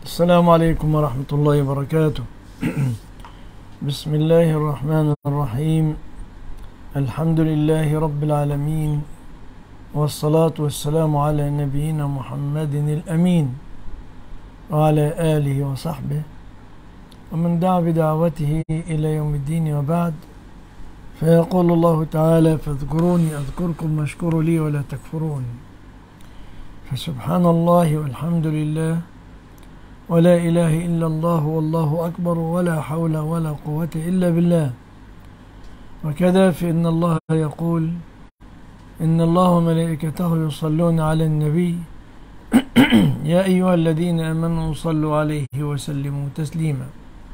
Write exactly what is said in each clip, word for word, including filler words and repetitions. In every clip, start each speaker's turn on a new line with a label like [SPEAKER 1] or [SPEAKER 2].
[SPEAKER 1] السلام عليكم ورحمة الله وبركاته. بسم الله الرحمن الرحيم. الحمد لله رب العالمين، والصلاة والسلام على نبينا محمد الأمين وعلى آله وصحبه ومن دعا بدعوته إلى يوم الدين، وبعد. فيقول الله تعالى: فاذكروني أذكركم واشكروا لي ولا تكفرون. فسبحان الله والحمد لله ولا إله إلا الله والله أكبر ولا حول ولا قوة إلا بالله. وكذا فإن الله يقول: إن الله وملائكته يصلون على النبي يا أيها الذين آمنوا صلوا عليه وسلموا تسليما.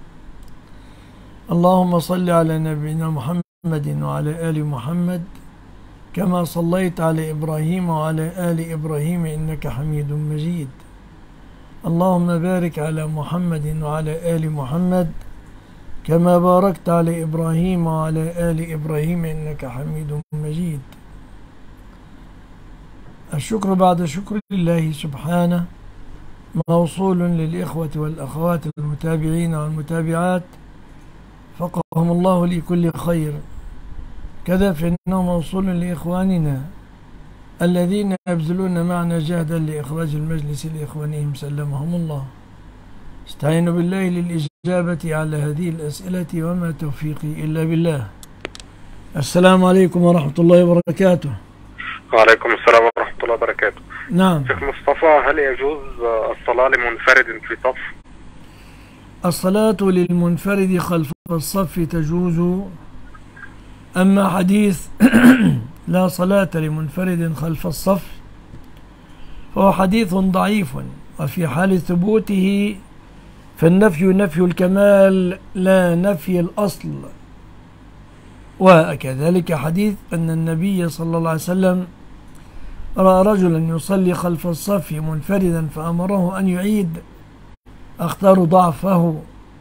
[SPEAKER 1] اللهم صل على نبينا محمد وعلى آل محمد كما صليت على إبراهيم وعلى آل إبراهيم إنك حميد مجيد. اللهم بارك على محمد وعلى آل محمد كما باركت على إبراهيم وعلى آل إبراهيم إنك حميد مجيد. الشكر بعد شكر الله سبحانه موصول للإخوة والأخوات المتابعين والمتابعات، فقهم الله لكل خير. كذا فإنه موصول لإخواننا الذين يبذلون معنا جهدا لإخراج المجلس لإخوانهم سلمهم الله. استعينوا بالله للإجابة على هذه الأسئلة، وما توفيقي إلا بالله. السلام عليكم ورحمة الله وبركاته.
[SPEAKER 2] وعليكم السلام ورحمة الله وبركاته.
[SPEAKER 1] نعم.
[SPEAKER 2] شيخ مصطفى، هل يجوز الصلاة لمنفرد في صف؟
[SPEAKER 1] الصلاة للمنفرد خلف الصف تجوز، أما حديث لا صلاة لمنفرد خلف الصف فهو حديث ضعيف، وفي حال ثبوته فالنفي نفي الكمال لا نفي الأصل. وكذلك حديث أن النبي صلى الله عليه وسلم رأى رجلا يصلي خلف الصف منفردا فأمره أن يعيد، أختار ضعفه.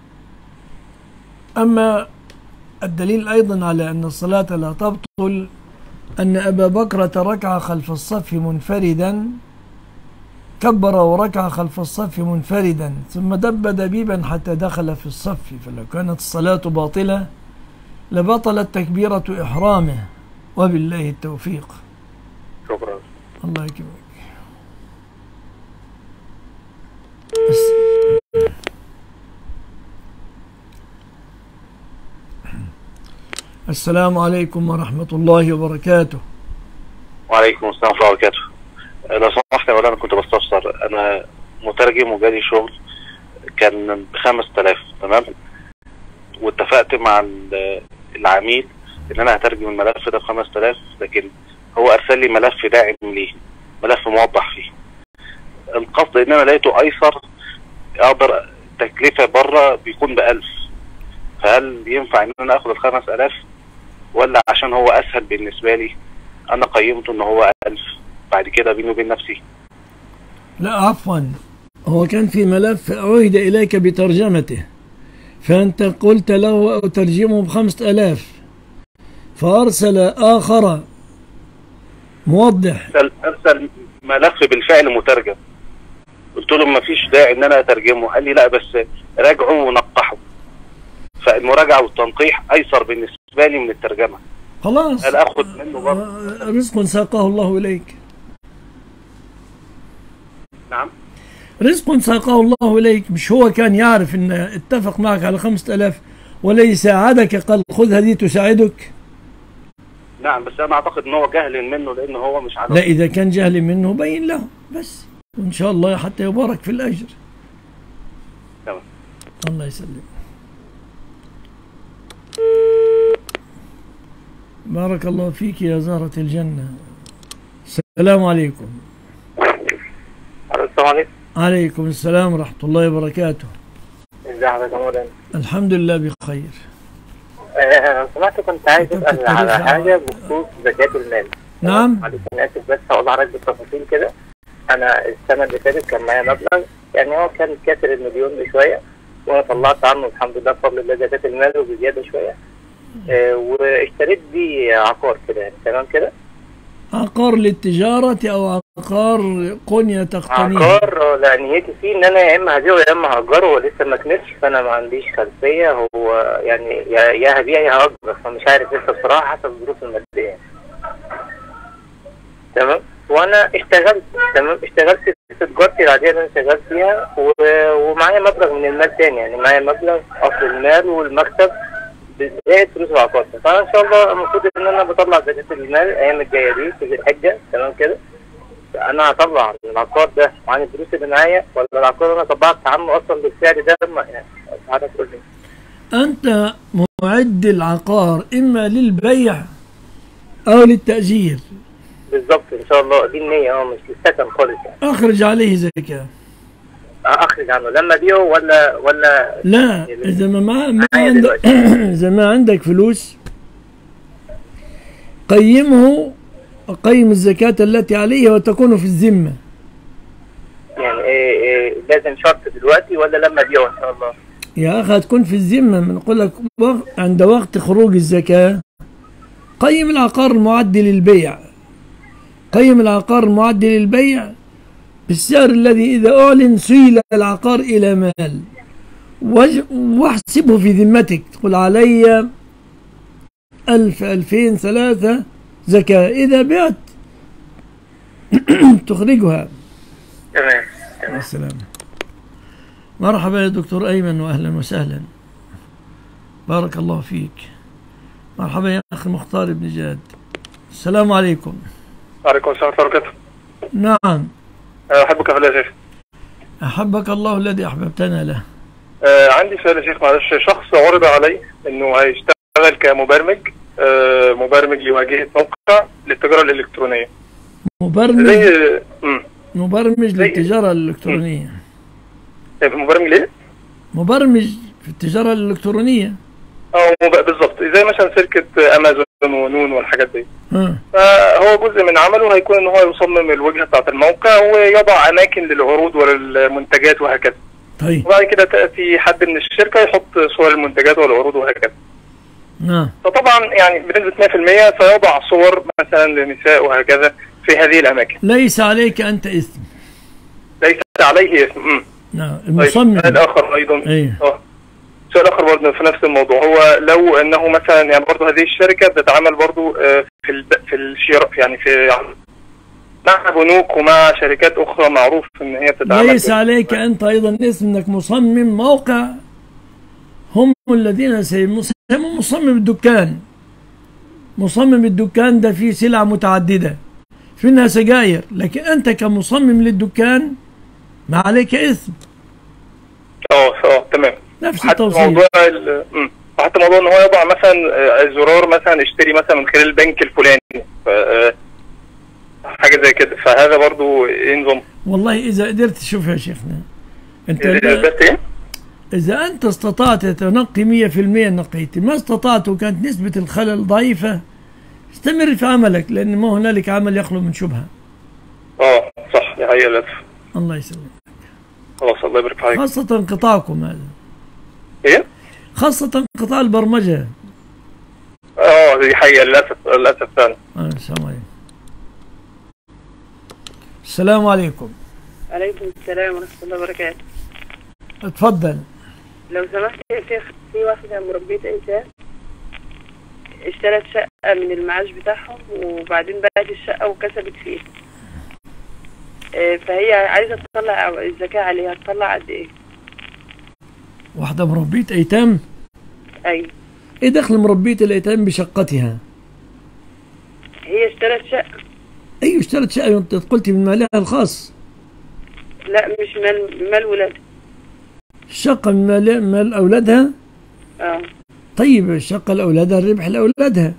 [SPEAKER 1] أما الدليل أيضا على أن الصلاة لا تبطل أن أبا بكرة ركع خلف الصف منفردا، كبر وركع خلف الصف منفردا ثم دب دبيبا حتى دخل في الصف، فلو كانت الصلاة باطلة لبطلت تكبيرة إحرامه، وبالله التوفيق.
[SPEAKER 2] شكرا.
[SPEAKER 1] الله يكرمك. السلام عليكم ورحمة الله وبركاته.
[SPEAKER 2] وعليكم السلام ورحمة الله وبركاته. لو سمحت يا مولانا، كنت بستفسر، أنا مترجم وجالي شغل كان بخمس تلاف، تمام؟ واتفقت مع العميل إن أنا هترجم الملف ده بخمس تلاف، لكن هو أرسل لي ملف داعم ليه، ملف موضح فيه. القصد إن أنا لقيته أيسر، أقدر تكلفة بره بيكون بألف، فهل ينفع إن أنا آخد الخمس آلاف، ولا عشان هو أسهل بالنسبة لي أنا قيمته إن هو ألف بعد كده بيني وبين نفسي؟
[SPEAKER 1] لا عفوا، هو كان في ملف عهد إليك بترجمته، فأنت قلت له أترجمه بخمسة آلاف، فأرسل آخر موضح.
[SPEAKER 2] أرسل, أرسل ملف بالفعل مترجم، قلت له ما فيش داعي إن أنا أترجمه، قال لي لا بس راجعه ونقحه، فالمراجعة والتنقيح أيسر بالنسبة لي من الترجمة.
[SPEAKER 1] خلاص،
[SPEAKER 2] هل أخذ منه برضه؟
[SPEAKER 1] رزق ساقه الله إليك.
[SPEAKER 2] نعم،
[SPEAKER 1] رزق ساقه الله إليك. مش هو كان يعرف إن اتفق معك على خمسة آلاف ولا يساعدك، قال خذ هذه تساعدك؟
[SPEAKER 2] نعم، بس أنا أعتقد إن هو جهل منه، لأن هو مش عارف.
[SPEAKER 1] لا، إذا كان جهل منه بين له بس، وإن شاء الله حتى يبارك في الأجر.
[SPEAKER 2] تمام.
[SPEAKER 1] الله يسلم. بارك الله فيك يا زهرة الجنة. السلام عليكم.
[SPEAKER 2] السلام عليكم.
[SPEAKER 1] عليكم السلام ورحمة الله وبركاته.
[SPEAKER 2] ازي حضرتك يا مولانا؟
[SPEAKER 1] الحمد لله بخير.
[SPEAKER 2] آه، سمعت كنت عايز اسال على حاجه بخصوص زكاه المال.
[SPEAKER 1] نعم.
[SPEAKER 2] معلش انا اسف، بس هقول لحضرتك بالتفاصيل كده. انا السنه اللي فاتت كان معايا مبلغ، يعني هو كان كاسر المليون بشويه، وانا طلعت عنه الحمد لله بفضل الله زكاه المال وبزياده شويه. آه، واشتريت بيه عقار كده، يعني تمام كده.
[SPEAKER 1] عقار للتجارة أو عقار قنية تقتنيه؟
[SPEAKER 3] عقار، لا نيتي فيه ان انا يا اما هبيعه يا اما هأجره، ولسه ما كنتش، فانا ما عنديش خلفية. هو يعني يا يا هبيع يا هأجر، فمش عارف لسه بصراحة حسب الظروف المادية. تمام. وانا اشتغلت تمام اشتغلت في تجارتي العادية اللي انا شغال فيها، ومعايا مبلغ من المال تاني، يعني معايا مبلغ اصل المال والمكسب زائد فلوس العقار. فانا ان شاء الله المفروض ان انا بطلع زكاة المال الايام الجاية دي في ذي الحجة. تمام كده. انا هطلع العقار ده عن الفلوس اللي معايا، ولا العقار اللي انا طبعت عنه اصلا بالسعر ده؟ ما يعني حضرتك تقول لي.
[SPEAKER 1] أنت معد العقار إما للبيع أو للتأجير.
[SPEAKER 3] بالظبط ان شاء الله، دي النية، اه مش للسكن خالص يعني.
[SPEAKER 1] أخرج عليه زكاة.
[SPEAKER 3] اخرج عنه لما ابيعه ولا ولا
[SPEAKER 1] لا، إذا ما ما عندك إذا ما عندك فلوس قيمه، قيم الزكاة التي عليه وتكون في الذمة.
[SPEAKER 3] يعني إيه إيه لازم شرط دلوقتي ولا لما ابيعه ان شاء الله؟
[SPEAKER 1] يا أخي هتكون في الذمة. بنقول لك عند وقت خروج الزكاة قيم العقار المعد للبيع، قيم العقار المعد للبيع بالسعر الذي إذا أعلن سيل العقار إلى مال، واحسبه في ذمتك. تقول علي ألف ألفين ثلاثة زكاة، إذا بعت تخرجها.
[SPEAKER 3] تمام تمام.
[SPEAKER 1] السلام. مرحبا يا دكتور أيمن، وأهلا وسهلا، بارك الله فيك. مرحبا يا أخي مختار بن جاد، السلام عليكم.
[SPEAKER 4] وعليكم السلام ورحمة الله وبركاته.
[SPEAKER 1] نعم.
[SPEAKER 4] أحبك في الله يا شيخ.
[SPEAKER 1] أحبك الله الذي أحببتنا له.
[SPEAKER 4] آه عندي سؤال يا شيخ، معلش. شخص عرض علي إنه هيشتغل كمبرمج، آه مبرمج لواجهة موقع للتجارة الإلكترونية.
[SPEAKER 1] مبرمج
[SPEAKER 4] زي
[SPEAKER 1] مبرمج للتجارة الإلكترونية.
[SPEAKER 4] مبرمج ليه؟
[SPEAKER 1] مبرمج في التجارة الإلكترونية.
[SPEAKER 4] اه بالظبط، زي مثلا شركة أمازون ونون والحاجات دي.
[SPEAKER 1] ها.
[SPEAKER 4] فهو جزء من عمله هيكون إن هو يصمم الواجهة بتاعة الموقع ويضع أماكن للعروض وللمنتجات وهكذا.
[SPEAKER 1] طيب.
[SPEAKER 4] وبعد كده تأتي حد من الشركة يحط صور المنتجات والعروض وهكذا.
[SPEAKER 1] نعم.
[SPEAKER 4] فطبعا يعني بنسبة مئة في المئة سيضع صور مثلا للنساء وهكذا في هذه الأماكن.
[SPEAKER 1] ليس عليك أنت إثم.
[SPEAKER 4] ليس عليه إثم.
[SPEAKER 1] نعم. المصمم.
[SPEAKER 4] سؤال آخر أيضا.
[SPEAKER 1] أيه.
[SPEAKER 4] اه سؤال آخر برضه في نفس الموضوع، هو لو أنه مثلا يعني برضه هذه الشركة بتتعامل برضه في ال في الشراء، يعني في مع بنوك ومع شركات أخرى معروف إن هي بتتعامل.
[SPEAKER 1] ليس عليك أنت أيضا إثم إنك مصمم موقع. هم الذين سيصمموا مصمم الدكان. مصمم الدكان ده فيه سلع متعددة، في منها سجاير، لكن أنت كمصمم للدكان ما عليك إثم.
[SPEAKER 4] اه اه تمام.
[SPEAKER 1] نفس
[SPEAKER 4] حتى
[SPEAKER 1] التوصيل.
[SPEAKER 4] موضوع ال حتى موضوع ان هو يضع مثلا زرار مثلا اشتري مثلا من خلال البنك الفلاني، حاجه زي كده، فهذا برضو ايه نظام؟
[SPEAKER 1] والله إذا قدرت تشوف يا شيخنا أنت
[SPEAKER 4] بس ايه؟
[SPEAKER 1] إذا أنت استطعت تنقي مية في المية نقيت، ما استطعت وكانت نسبة الخلل ضعيفة استمر في عملك، لأن ما هنالك عمل يخلو من شبهة.
[SPEAKER 4] اه صح، دي حقيقة للأسف.
[SPEAKER 1] الله يسلمك.
[SPEAKER 4] خلاص الله يبارك فيك.
[SPEAKER 1] خاصة انقطاعكم هذا.
[SPEAKER 4] ايه؟
[SPEAKER 1] خاصة انقطاع البرمجة.
[SPEAKER 4] اه دي حقيقة للأسف للأسف فعلا.
[SPEAKER 1] السلام عليكم. السلام عليكم.
[SPEAKER 5] عليكم السلام ورحمة الله وبركاته.
[SPEAKER 1] اتفضل.
[SPEAKER 5] لو سمحت يا شيخ، في واحدة مربية أيتام اشترت شقة من المعاش بتاعهم وبعدين باعت الشقة وكسبت فيها. فهي عايزة تطلع الزكاة عليها، تطلع قد ايه؟
[SPEAKER 1] واحدة مربية أيتام؟
[SPEAKER 5] أيوة.
[SPEAKER 1] ايه دخل مربية الأيتام بشقتها؟
[SPEAKER 5] هي اشترت شقة.
[SPEAKER 1] أيوة اشترت شقة، انت قلتي من مالها الخاص.
[SPEAKER 5] لا مش مال مال ولادها.
[SPEAKER 1] الشقة من مال مال أولادها؟
[SPEAKER 5] اه. طيب
[SPEAKER 1] الشقة لأولادها، الربح لأولادها.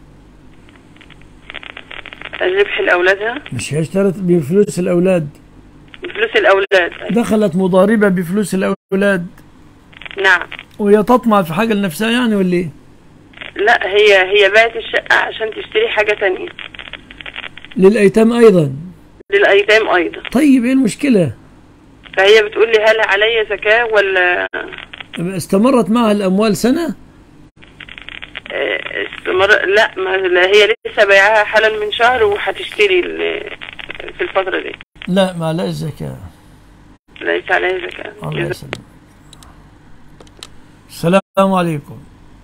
[SPEAKER 5] الربح لأولادها؟
[SPEAKER 1] مش هي اشترت بفلوس الأولاد.
[SPEAKER 5] بفلوس الأولاد.
[SPEAKER 1] دخلت مضاربة بفلوس الأولاد.
[SPEAKER 5] نعم.
[SPEAKER 1] وهي تطمع في حاجة لنفسها يعني ولا ايه؟
[SPEAKER 5] لا هي هي باعت الشقة عشان تشتري حاجة تانية.
[SPEAKER 1] للأيتام أيضا؟
[SPEAKER 5] للأيتام أيضا.
[SPEAKER 1] طيب ايه المشكلة؟
[SPEAKER 5] فهي بتقول لي هل علي زكاة ولا؟
[SPEAKER 1] استمرت معها الأموال سنة؟
[SPEAKER 5] آه، استمر لا ما لا، هي لسه بايعاها حالا من شهر وهتشتري ال- في الفترة دي.
[SPEAKER 1] لا ما عليها زكاة.
[SPEAKER 5] ليس عليها زكاة.
[SPEAKER 1] الله
[SPEAKER 5] جزاك-
[SPEAKER 1] يسلمك. السلام عليكم.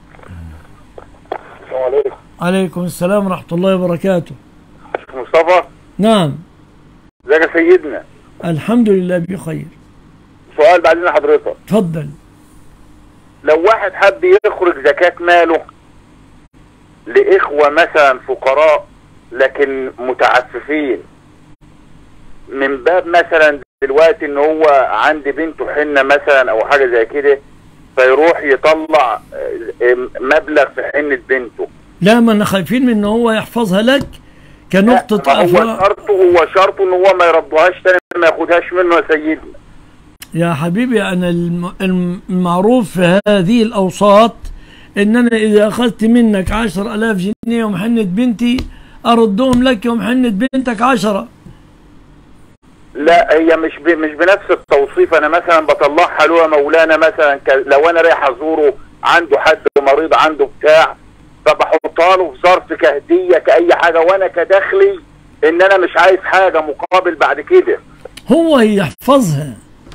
[SPEAKER 4] السلام عليكم.
[SPEAKER 1] عليكم السلام ورحمة الله وبركاته.
[SPEAKER 4] مصطفى،
[SPEAKER 2] نعم.
[SPEAKER 4] ازيك يا سيدنا؟
[SPEAKER 1] الحمد لله بخير.
[SPEAKER 4] سؤال بعدين لحضرتك.
[SPEAKER 1] تفضل.
[SPEAKER 4] لو واحد حب يخرج زكاة ماله لإخوة مثلا فقراء لكن متعففين، من باب مثلا دلوقتي ان هو عند بنته حنة مثلا او حاجة زي كده، فيروح يطلع مبلغ في حنة بنته.
[SPEAKER 1] لا ما احنا خايفين من ان هو يحفظها لك كنقطة
[SPEAKER 4] ما هو
[SPEAKER 1] أفراح.
[SPEAKER 4] شرطه هو شرطه ان هو ما يردهاش تاني، ما ياخدهاش منه يا سيدنا.
[SPEAKER 1] يا حبيبي أنا الم- المعروف في هذه الأوساط إن أنا إذا أخذت منك عشر ألاف جنيه ومحنة بنتي أردهم لك ومحنة بنتك عشرة.
[SPEAKER 4] لا هي مش ب... مش بنفس التوصيف. انا مثلا بطلعها له يا مولانا مثلا ك... لو انا رايح ازوره عنده حد مريض عنده بتاع، فبحطها له في ظرف كهديه كاي حاجه، وانا كدخلي ان انا مش عايز حاجه مقابل بعد كده.
[SPEAKER 1] هو يحفظها.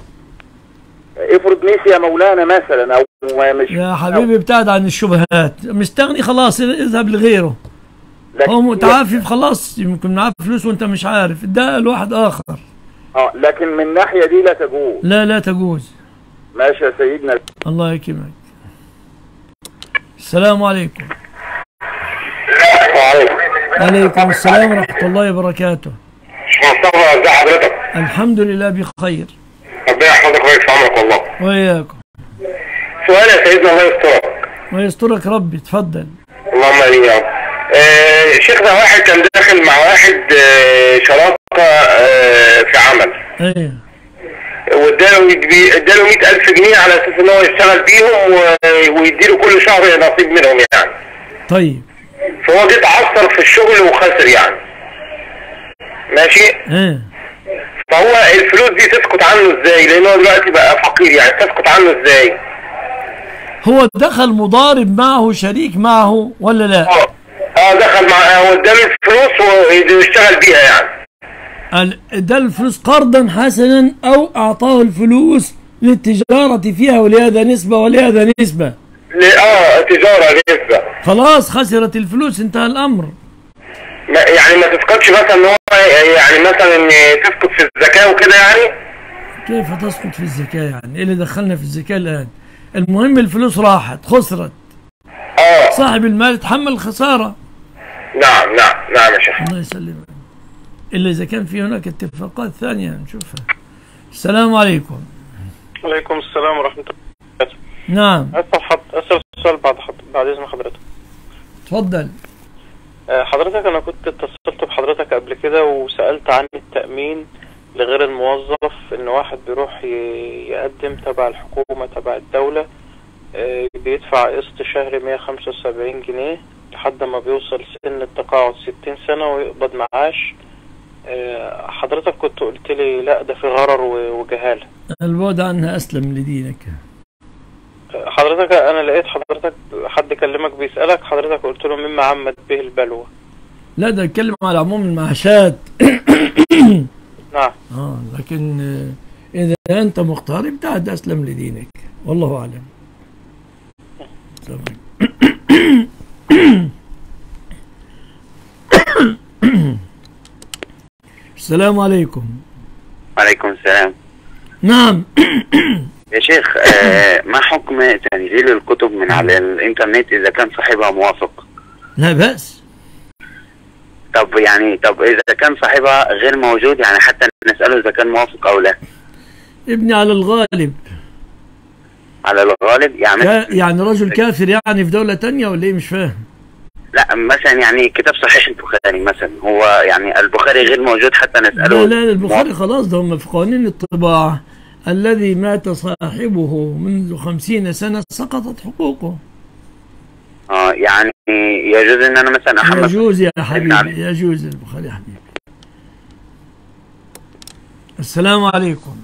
[SPEAKER 4] افرض نسي يا مولانا مثلا او مش
[SPEAKER 1] يا حبيبي ابتعد عن الشبهات، مستغني خلاص اذهب لغيره.
[SPEAKER 4] لكن
[SPEAKER 1] هو متعافف خلاص، يمكن معاه فلوس وانت مش عارف، ده لواحد اخر.
[SPEAKER 4] اه لكن من الناحيه دي لا تجوز.
[SPEAKER 1] لا لا تجوز.
[SPEAKER 4] ماشي يا سيدنا.
[SPEAKER 1] الله يكرمك. السلام عليكم.
[SPEAKER 4] وعليكم.
[SPEAKER 1] عليكم السلام ورحمة الله وبركاته.
[SPEAKER 4] مصطفى ازي حضرتك؟
[SPEAKER 1] الحمد لله بخير.
[SPEAKER 4] ربنا يحفظك ويكفي عمرك والله.
[SPEAKER 1] وإياكم.
[SPEAKER 4] سؤال يا سيدنا الله يسترك.
[SPEAKER 1] ويسترك ربي. تفضل.
[SPEAKER 4] اللهم امين يا رب. آه شيخنا واحد كان داخل مع واحد آه شراكه آه في عمل.
[SPEAKER 1] ايه.
[SPEAKER 4] واداله اداله مئة ألف جنيه على اساس ان هو يشتغل بيهم ويديله كل شهر نصيب منهم يعني.
[SPEAKER 1] طيب.
[SPEAKER 4] فهو جه اتعثر في الشغل وخسر يعني. ماشي؟
[SPEAKER 1] ايه.
[SPEAKER 4] فهو الفلوس دي تسقط عنه ازاي؟ لان هو دلوقتي بقى فقير يعني، تسقط عنه ازاي؟
[SPEAKER 1] هو دخل مضارب معه شريك معه ولا لا؟
[SPEAKER 4] اه اه دخل مع هو اداله الفلوس ويشتغل بيها يعني.
[SPEAKER 1] ادى الفلوس قرضا حسنا او اعطاه الفلوس للتجارة فيها ولهذا نسبة ولهذا نسبة.
[SPEAKER 4] اه تجارة نسبة.
[SPEAKER 1] خلاص خسرت الفلوس، انتهى الامر.
[SPEAKER 4] ما يعني ما تسقطش مثلا ان هو يعني مثلا ان تسقط في الزكاة وكده يعني؟
[SPEAKER 1] كيف تسقط في الزكاة يعني؟ ايه اللي دخلنا في الزكاة الان؟ المهم الفلوس راحت خسرت.
[SPEAKER 4] اه
[SPEAKER 1] صاحب المال يتحمل الخسارة.
[SPEAKER 4] نعم نعم نعم يا شيخ.
[SPEAKER 1] الله يسلمك. إلا إذا كان في هناك اتفاقات ثانية نشوفها. السلام عليكم.
[SPEAKER 2] وعليكم السلام ورحمة الله وبركاته.
[SPEAKER 1] نعم.
[SPEAKER 2] أسأل حض... أسأل سؤال بعد حض... بعد إذن حضرتك.
[SPEAKER 1] تفضل.
[SPEAKER 2] أه حضرتك أنا كنت اتصلت بحضرتك قبل كده وسألت عن التأمين لغير الموظف، إن واحد بيروح ي... يقدم تبع الحكومة تبع الدولة، أه بيدفع قسط شهري مية وخمسة وسبعين جنيه لحد ما بيوصل سن التقاعد ستين سنة ويقبض معاش. أه حضرتك كنت قلت لي لا ده في غرر وجهالة.
[SPEAKER 1] البعد عنها أسلم لدينك.
[SPEAKER 2] حضرتك انا لقيت حضرتك حد كلمك بيسألك، حضرتك قلت له مما عمت به البلوى.
[SPEAKER 1] لا ده اتكلم على عموم المعاشات.
[SPEAKER 2] نعم.
[SPEAKER 1] اه لكن اذا انت مختار ابتعد اسلم لدينك، والله اعلم. السلام عليكم.
[SPEAKER 6] وعليكم السلام.
[SPEAKER 1] نعم.
[SPEAKER 6] يا شيخ آه ما حكم تنزيل الكتب من على الانترنت اذا كان صاحبها موافق؟
[SPEAKER 1] لا بأس.
[SPEAKER 6] طب يعني طب اذا كان صاحبها غير موجود يعني حتى نسأله اذا كان موافق او لا؟
[SPEAKER 1] ابني على الغالب.
[SPEAKER 6] على الغالب يعني
[SPEAKER 1] كا يعني رجل كافر يعني في دولة تانية ولا ايه؟ مش فاهم.
[SPEAKER 6] لا مثلا يعني كتاب صحيح البخاري مثلا، هو يعني البخاري غير موجود حتى نسأله.
[SPEAKER 1] لا لا البخاري خلاص ده هم في قوانين الطباعة، الذي مات صاحبه منذ خمسين سنة سقطت حقوقه.
[SPEAKER 6] اه يعني يجوز ان انا مثلا احمد.
[SPEAKER 1] يجوز يا حبيبي، يجوز البخاري يا حبيبي. السلام عليكم.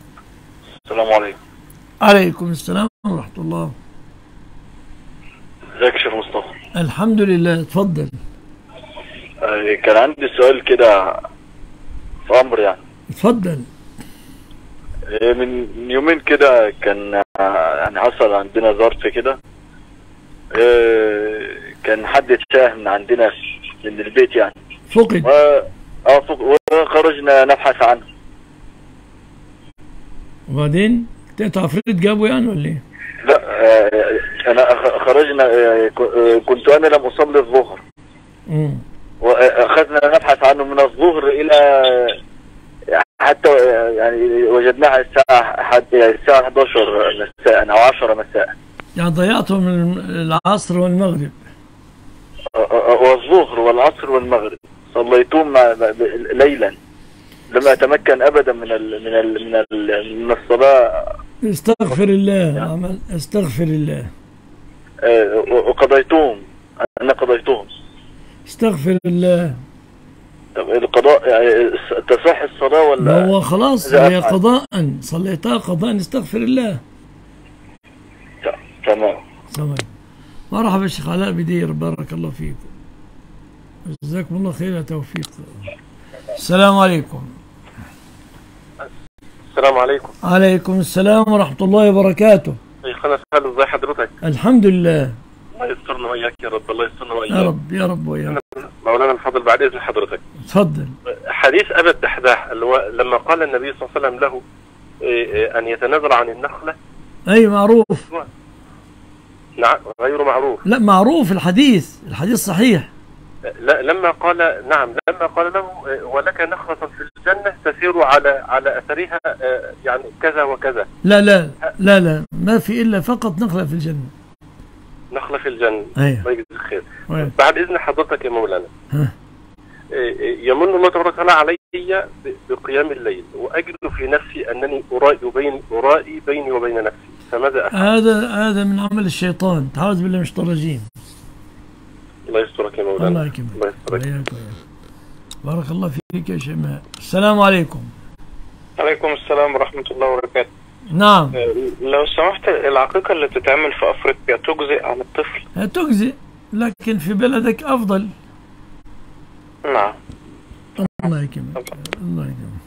[SPEAKER 2] السلام عليكم.
[SPEAKER 1] عليكم السلام ورحمة الله.
[SPEAKER 7] ازيك يا شيخ مصطفى؟
[SPEAKER 1] الحمد لله، اتفضل.
[SPEAKER 7] آه، كان عندي سؤال كده في امر يعني.
[SPEAKER 1] اتفضل.
[SPEAKER 7] آه، من يومين كده كان آه، يعني حصل عندنا ظرف كده. آه، كان حد اتشاه من عندنا من البيت يعني.
[SPEAKER 1] فقد.
[SPEAKER 7] و... اه فقد وخرجنا نبحث عنه.
[SPEAKER 1] وبعدين تقطع عفريت جابه يعني ولا ايه؟
[SPEAKER 7] لا آه، انا أخ- خرجنا آه، ك- آه، كنت انا لم اصلي الظهر.
[SPEAKER 1] امم
[SPEAKER 7] واخذنا نبحث عنه من الظهر الى حتى يعني وجدناها الساعة حد الساعة احد عشر مساء او عشرة مساء.
[SPEAKER 1] يعني ضيعته من العصر والمغرب.
[SPEAKER 7] والظهر والعصر والمغرب صليتهم مع- ليلا. لم اتمكن ابدا من ال من ال من ال من الصلاة.
[SPEAKER 1] استغفر الله. عمل استغفر الله.
[SPEAKER 7] آه، وقضيتهم. انا قضيتهم.
[SPEAKER 1] استغفر الله.
[SPEAKER 7] طب القضاء يعني تصح الصلاة ولا؟
[SPEAKER 1] ما هو خلاص
[SPEAKER 7] إذا
[SPEAKER 1] هي
[SPEAKER 7] أفعل.
[SPEAKER 1] قضاء، صليتها قضاء، استغفر الله.
[SPEAKER 7] تمام.
[SPEAKER 1] تمام. مرحبا الشيخ علاء بدير، بارك الله فيكم. جزاكم الله خير يا توفيق. السلام عليكم.
[SPEAKER 8] السلام عليكم.
[SPEAKER 1] عليكم السلام ورحمة الله وبركاته.
[SPEAKER 8] شيخنا سهل، ازي حضرتك؟
[SPEAKER 1] الحمد لله.
[SPEAKER 8] الله يسترنا وإياك يا رب، الله يسترنا وإياك.
[SPEAKER 1] يا رب يا رب وياك.
[SPEAKER 8] مولانا الفضل بعد إذن حضرتك.
[SPEAKER 1] تفضل.
[SPEAKER 8] حديث أبا الدحداح اللي هو لما قال النبي صلى الله عليه وسلم له إيه، إيه، أن يتنازل عن النخلة.
[SPEAKER 1] أي معروف.
[SPEAKER 8] نعم غير معروف.
[SPEAKER 1] لا معروف الحديث، الحديث صحيح.
[SPEAKER 8] لا لما قال نعم لما قال له إيه، ولك نخلة في الجنة تسير على على أثرها إيه، يعني كذا وكذا.
[SPEAKER 1] لا لا لا لا ما في إلا فقط نخلة في الجنة.
[SPEAKER 8] نخلة في الجنة.
[SPEAKER 1] أيوه.
[SPEAKER 8] الله يجزيك خير.
[SPEAKER 1] أيوه.
[SPEAKER 8] بعد إذن حضرتك يا مولانا.
[SPEAKER 1] ها.
[SPEAKER 8] يمن الله تبارك وتعالى علي بقيام الليل وأجد في نفسي أنني أرائي بين أرائي بيني وبين نفسي، فماذا أفعل؟
[SPEAKER 1] هذا هذا من عمل الشيطان، تعوذ بالله من الشيطان الرجيم.
[SPEAKER 8] الله يسترك يا مولانا.
[SPEAKER 1] الله يكرمك.
[SPEAKER 8] الله يسترك.
[SPEAKER 1] وياك وياك. بارك الله فيك يا شيماء. السلام عليكم.
[SPEAKER 9] عليكم السلام ورحمة الله وبركاته.
[SPEAKER 1] نعم.
[SPEAKER 9] لو سمحت، العقيقة اللي بتتعمل في أفريقيا تجزئ عن الطفل؟
[SPEAKER 1] تجزئ، لكن في بلدك أفضل.
[SPEAKER 9] نعم.
[SPEAKER 1] الله يكرمك. الله يكرمك.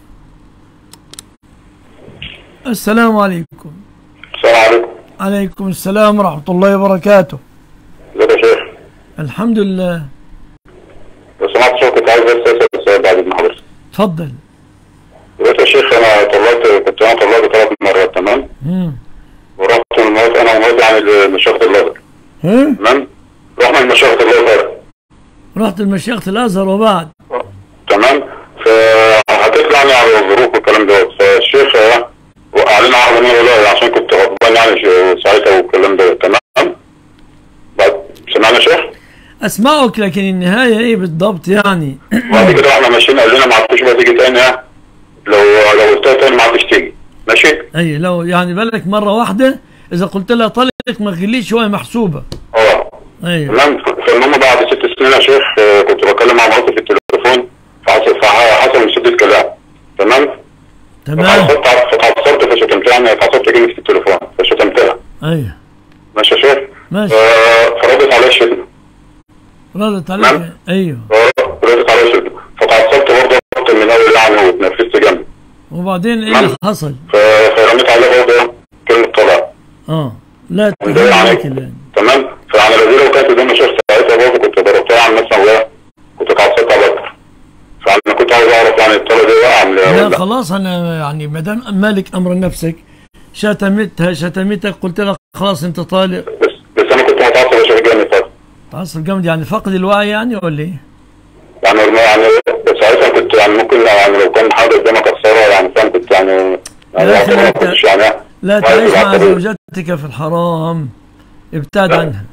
[SPEAKER 1] السلام عليكم.
[SPEAKER 10] السلام عليكم.
[SPEAKER 1] عليكم السلام ورحمة الله وبركاته.
[SPEAKER 10] ازيك يا شيخ؟
[SPEAKER 1] الحمد لله.
[SPEAKER 10] لو سمحت شيخ كنت عايز بس اسال سؤال بعد اذن حضرتك.
[SPEAKER 1] اتفضل.
[SPEAKER 10] دلوقتي يا شيخ انا طلعت كنت انا طلعت ثلاث مرات تمام؟
[SPEAKER 1] امم
[SPEAKER 10] ورحت الموت انا وموت عن مشيخة الازهر.
[SPEAKER 1] ها؟
[SPEAKER 10] تمام؟ رحنا لمشيخة الازهر.
[SPEAKER 1] رحت لمشيخة الازهر وبعد.
[SPEAKER 10] تمام؟ فهتطلع يعني على الظروف والكلام دوت، فالشيخ وقع لنا عقد من الولاية عشان كنت غضبان يعني ساعتها والكلام دوت تمام؟ بعد سمعنا يا شيخ؟
[SPEAKER 1] اسمعك، لكن النهاية ايه بالضبط يعني؟
[SPEAKER 10] بعد كده احنا ماشيين قال لنا ما عدتش بقى تيجي تاني ها؟ لو لو قلتها تاني ما عدتش تيجي، ماشي؟
[SPEAKER 1] اي لو يعني بالك مرة واحدة، اذا قلت لها طلق ما تخليش شوية محسوبة.
[SPEAKER 10] اه
[SPEAKER 1] ايوه.
[SPEAKER 10] تمام. فالمهم بعد ست سنين يا شيخ آه، كنت بتكلم مع مراتي في التليفون، فحصل فحصل شدة كلام تمام؟
[SPEAKER 1] تمام.
[SPEAKER 10] فتعصبت فتعصبت فشتمتها يعني اتعصبت جامد في التليفون فشتمتها.
[SPEAKER 1] ايوه.
[SPEAKER 10] ماشي يا شيخ؟
[SPEAKER 1] ماشي.
[SPEAKER 10] آه، فردت عليا الشتم.
[SPEAKER 1] ردت عليك. ايوه.
[SPEAKER 10] آه، ردت عليا الشتم فتعصبت برضه اكتر من الاول يعني واتنفست جامد.
[SPEAKER 1] وبعدين ايه اللي حصل؟
[SPEAKER 10] ف- فرميت عليها برضه كلمة طلاق.
[SPEAKER 1] اه لا
[SPEAKER 10] مضايق عليك.
[SPEAKER 1] تحملك يعني.
[SPEAKER 10] تمام؟ فعلى الوزير وكانت قدام شيخ ساعتها برضه كنت ضربتها على الناس وهي كنت اتعصبت على اكتر. فانا كنت عايز اعرف يعني الطلاق دي وقع من
[SPEAKER 1] لا
[SPEAKER 10] ولا
[SPEAKER 1] خلاص انا يعني ما دام مالك امر نفسك، شتمتها شتمتك قلت لها خلاص انت طالق.
[SPEAKER 10] بس بس انا كنت متعصب يا شيخ جامد طبعا.
[SPEAKER 1] تعصب جامد يعني فقد الوعي يعني ولا ايه؟
[SPEAKER 10] يعني يعني بس ساعتها كنت يعني ممكن يعني لو كان حاجه قدامك اكسرها يعني فاهم كنت يعني يعني
[SPEAKER 1] يا أخي
[SPEAKER 10] ما
[SPEAKER 1] لا
[SPEAKER 10] كنتش
[SPEAKER 1] ت-
[SPEAKER 10] يعني
[SPEAKER 1] لا
[SPEAKER 10] واقف
[SPEAKER 1] تعيش مع
[SPEAKER 10] بالعصبية.
[SPEAKER 1] زوجتك في الحرام، ابتعد
[SPEAKER 10] لا.
[SPEAKER 1] عنها.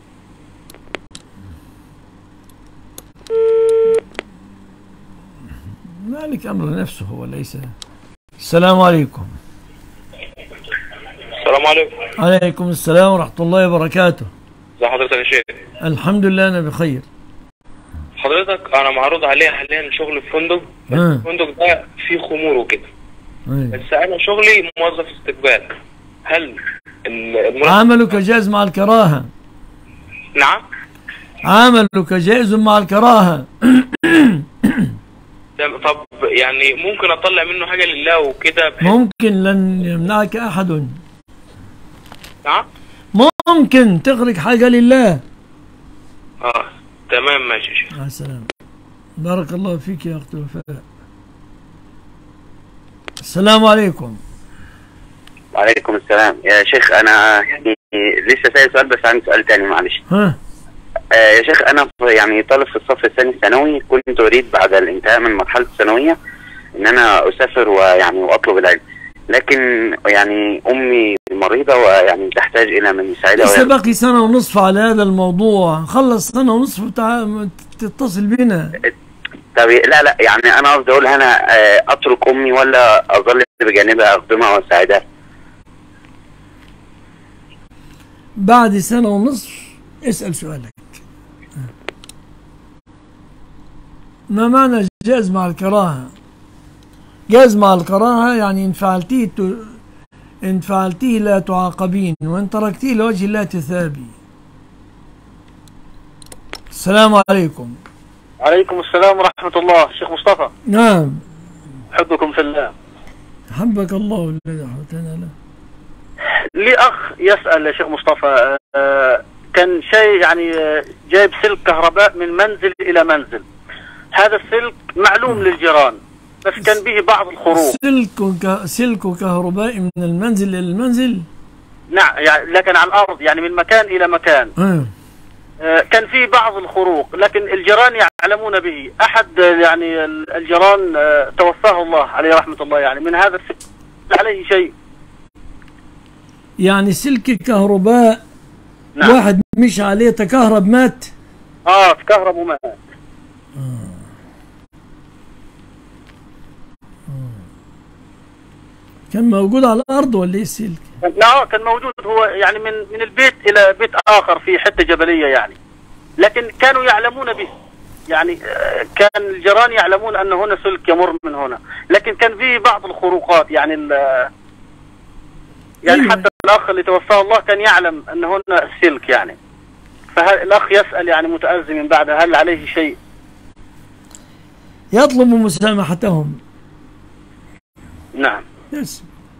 [SPEAKER 1] مالك امر نفسه وليس. السلام عليكم.
[SPEAKER 9] السلام عليكم.
[SPEAKER 1] عليكم السلام ورحمة الله وبركاته.
[SPEAKER 9] ازي حضرتك يا شيخ؟
[SPEAKER 1] الحمد لله انا بخير.
[SPEAKER 9] حضرتك أنا معروض عليا حاليا شغل في فندق،
[SPEAKER 1] ها.
[SPEAKER 9] الفندق ده فيه خمور وكده،
[SPEAKER 1] أيوة.
[SPEAKER 9] بس أنا شغلي موظف استقبال. هل ال- المرتب
[SPEAKER 1] عملك جاز مع الكراهة.
[SPEAKER 11] نعم.
[SPEAKER 1] عملك جائز مع الكراهة.
[SPEAKER 11] طب يعني ممكن اطلع منه حاجة لله وكده؟
[SPEAKER 1] ممكن، لن يمنعك احد.
[SPEAKER 11] نعم.
[SPEAKER 1] ممكن تخرج حاجة لله.
[SPEAKER 11] اه تمام ماشي يا شيخ.
[SPEAKER 1] مع السلامة. بارك الله فيك يا اخت وفاء. السلام عليكم.
[SPEAKER 6] وعليكم السلام يا شيخ. انا يعني لسه سائل سؤال بس عندي سؤال تاني معلش.
[SPEAKER 1] ها.
[SPEAKER 6] آه يا شيخ، انا يعني طالب في الصف الثاني الثانوي، كنت اريد بعد الانتهاء من مرحله الثانويه ان انا اسافر ويعني واطلب العلم، لكن يعني امي مريضه ويعني تحتاج الى من يساعدها.
[SPEAKER 1] لسه باقي سنه ونصف على هذا الموضوع، خلص سنه ونصف وتع... تتصل بنا.
[SPEAKER 6] طب لا لا يعني انا قصدي اقول انا اترك امي ولا اظل بجانبها اخدمها واساعدها؟
[SPEAKER 1] بعد سنه ونصف اسال سؤالك. ما معنى جاز مع الكراهه؟ جاز مع الكراهه يعني ان فعلتيه ت... ان فعلتيه لا تعاقبين، وان تركتيه لوجه الله تثابي. السلام عليكم.
[SPEAKER 12] عليكم السلام ورحمة الله. شيخ مصطفى.
[SPEAKER 1] نعم.
[SPEAKER 12] أحبكم في الله.
[SPEAKER 1] حبك الله والذي أحببتنا له.
[SPEAKER 12] لي أخ يسأل يا شيخ مصطفى، كان شيء يعني جايب سلك كهرباء من منزل إلى منزل، هذا السلك معلوم للجيران بس كان به بعض الخروق.
[SPEAKER 1] سلك ك... سلك كهرباء من المنزل إلى المنزل؟
[SPEAKER 12] نعم يعني لكن على الأرض، يعني من مكان إلى مكان.
[SPEAKER 1] أه.
[SPEAKER 12] كان في بعض الخروق لكن الجيران يعلمون به. أحد يعني الجيران توفاه الله عليه رحمة الله، يعني من هذا السلك عليه شيء.
[SPEAKER 1] يعني سلك كهرباء.
[SPEAKER 12] نعم.
[SPEAKER 1] واحد مش عليه تكهرب مات.
[SPEAKER 12] اه تكهرب ومات.
[SPEAKER 1] آه. كان موجود على الأرض ولا ايه السلك؟
[SPEAKER 12] لا كان موجود، هو يعني من من البيت إلى بيت آخر في حتة جبلية يعني، لكن كانوا يعلمون به، يعني كان الجيران يعلمون أن هنا سلك يمر من هنا، لكن كان فيه بعض الخروقات يعني يعني أيوة. حتى الأخ اللي توفاه الله كان يعلم أن هنا السلك يعني، فالأخ يسأل يعني متأذي من بعد هل عليه شيء؟
[SPEAKER 1] يطلب مسامحتهم.
[SPEAKER 12] نعم.
[SPEAKER 1] يس.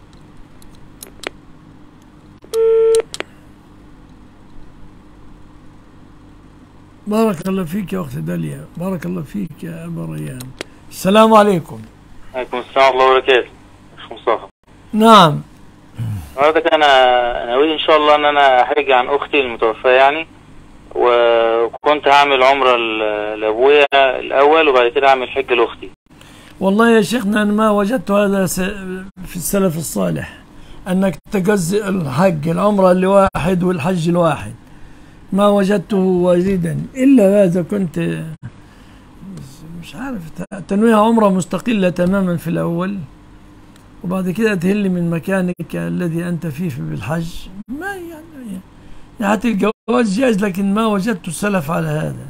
[SPEAKER 1] بارك الله فيك يا أخت داليا. بارك الله فيك يا أبا ريان. السلام عليكم.
[SPEAKER 13] عليكم السلام ورحمة الله وبركاته. شيخ مصطفى.
[SPEAKER 1] نعم.
[SPEAKER 13] حضرتك أنا ناوي إن شاء الله إن أنا أحج عن أختي المتوفاة يعني، وكنت هعمل عمرة لأبويا الأول وبعد كده هعمل حج لأختي.
[SPEAKER 1] والله يا شيخنا أنا ما وجدت هذا في السلف الصالح، أنك تجزئ الحج العمرة لواحد والحج الواحد، ما وجدته واجدا إلا هذا. كنت مش عارف تنويها عمرة مستقلة تماما في الأول وبعد كده تهل من مكانك الذي أنت فيه بالحج. ما يعني يعني الجواز جائز لكن ما وجدت السلف على هذا.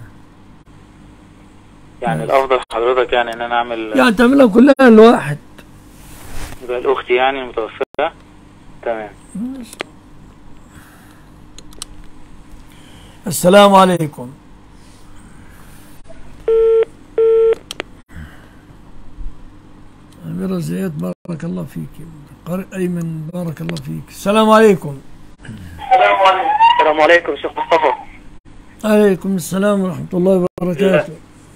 [SPEAKER 13] يعني الأفضل حضرتك يعني إن أنا أعمل
[SPEAKER 1] يعني تعملها كلها الواحد
[SPEAKER 13] يبقى الأخت يعني المتوفاة. تمام.
[SPEAKER 1] السلام عليكم. أميرة زياد بارك الله فيك. قارئ أيمن بارك الله فيك. السلام عليكم.
[SPEAKER 12] السلام عليكم. السلام عليكم شيخ مصطفى.
[SPEAKER 1] عليكم السلام ورحمة الله وبركاته.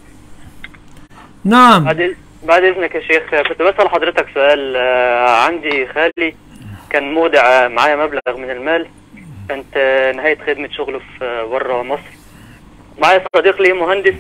[SPEAKER 1] نعم.
[SPEAKER 14] بعد بعد إذنك يا شيخ، كنت بسأل حضرتك سؤال. عندي خالي كان مودع معايا مبلغ من المال، كانت نهاية خدمة شغله في بره مصر. معايا صديق لي مهندس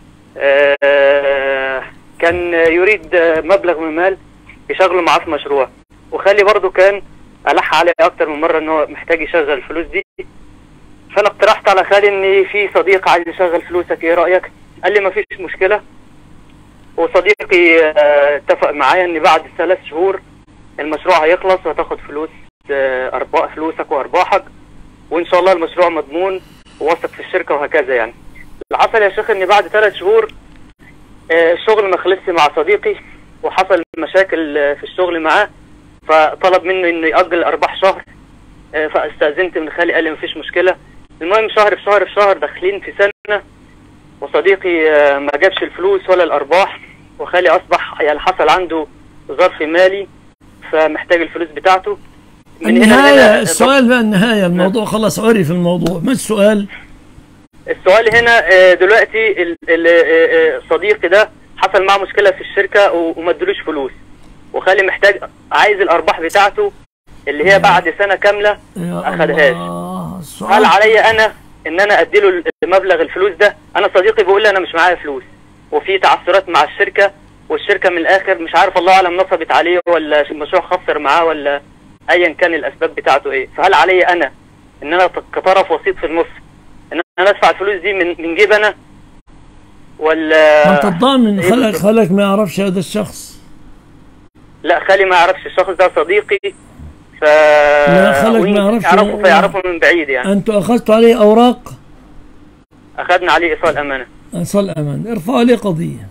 [SPEAKER 14] كان يريد مبلغ من المال يشغله معاه في مشروع، وخالي برضه كان ألح عليه أكتر من مرة إن هو محتاج يشغل الفلوس دي. فأنا اقترحت على خالي إن في صديق عايز يشغل فلوسك، إيه رأيك؟ قال لي مفيش مشكلة. وصديقي اتفق معايا إن بعد ثلاث شهور المشروع هيخلص وهتاخد فلوس أرباح فلوسك وأرباحك، وإن شاء الله المشروع مضمون وواثق في الشركة وهكذا. يعني اللي حصل يا شيخ إن بعد ثلاث شهور الشغل ما خلصش مع صديقي وحصل مشاكل في الشغل معاه، فطلب منه إنه يأجل أرباح شهر. فاستأذنت من خالي قال لي مفيش مشكلة، المهم شهر في شهر في شهر داخلين في سنة، وصديقي آه، ما جابش الفلوس ولا الأرباح، وخالي أصبح يعني حصل عنده ظرف مالي فمحتاج الفلوس بتاعته. من
[SPEAKER 1] النهاية
[SPEAKER 14] هنا
[SPEAKER 1] السؤال بقى، النهاية الموضوع خلاص عرف الموضوع، ما السؤال؟
[SPEAKER 14] السؤال هنا آه، دلوقتي ال- ال- آه، آه، صديقي ده حصل معه مشكلة في الشركة و- وما ادلوش فلوس، وخالي محتاج عايز الأرباح بتاعته اللي هي بعد سنة كاملة ما أخدهاش. هل عليا أنا إن أنا أديله المبلغ الفلوس ده؟ أنا صديقي بيقول لي أنا مش معايا فلوس، وفي تعثرات مع الشركة، والشركة من الآخر مش عارف الله أعلم نصبت عليه ولا المشروع خسر معاه ولا أيا كان الأسباب بتاعته إيه. فهل عليا أنا إن أنا كطرف وسيط في النص إن أنا أدفع الفلوس دي من من جيب أنا ولا؟
[SPEAKER 1] أنت الضامن خلك خلك ما يعرفش هذا الشخص؟
[SPEAKER 14] لا خالي ما يعرفش الشخص ده صديقي، ف
[SPEAKER 1] لا خلك ما يعرفش،
[SPEAKER 14] يعرفه فيعرفه من بعيد يعني.
[SPEAKER 1] أنتوا أخذتوا عليه أوراق؟
[SPEAKER 14] أخذنا عليه إيصال أمانة.
[SPEAKER 1] إيصال أمانة، ارفعوا عليه قضية.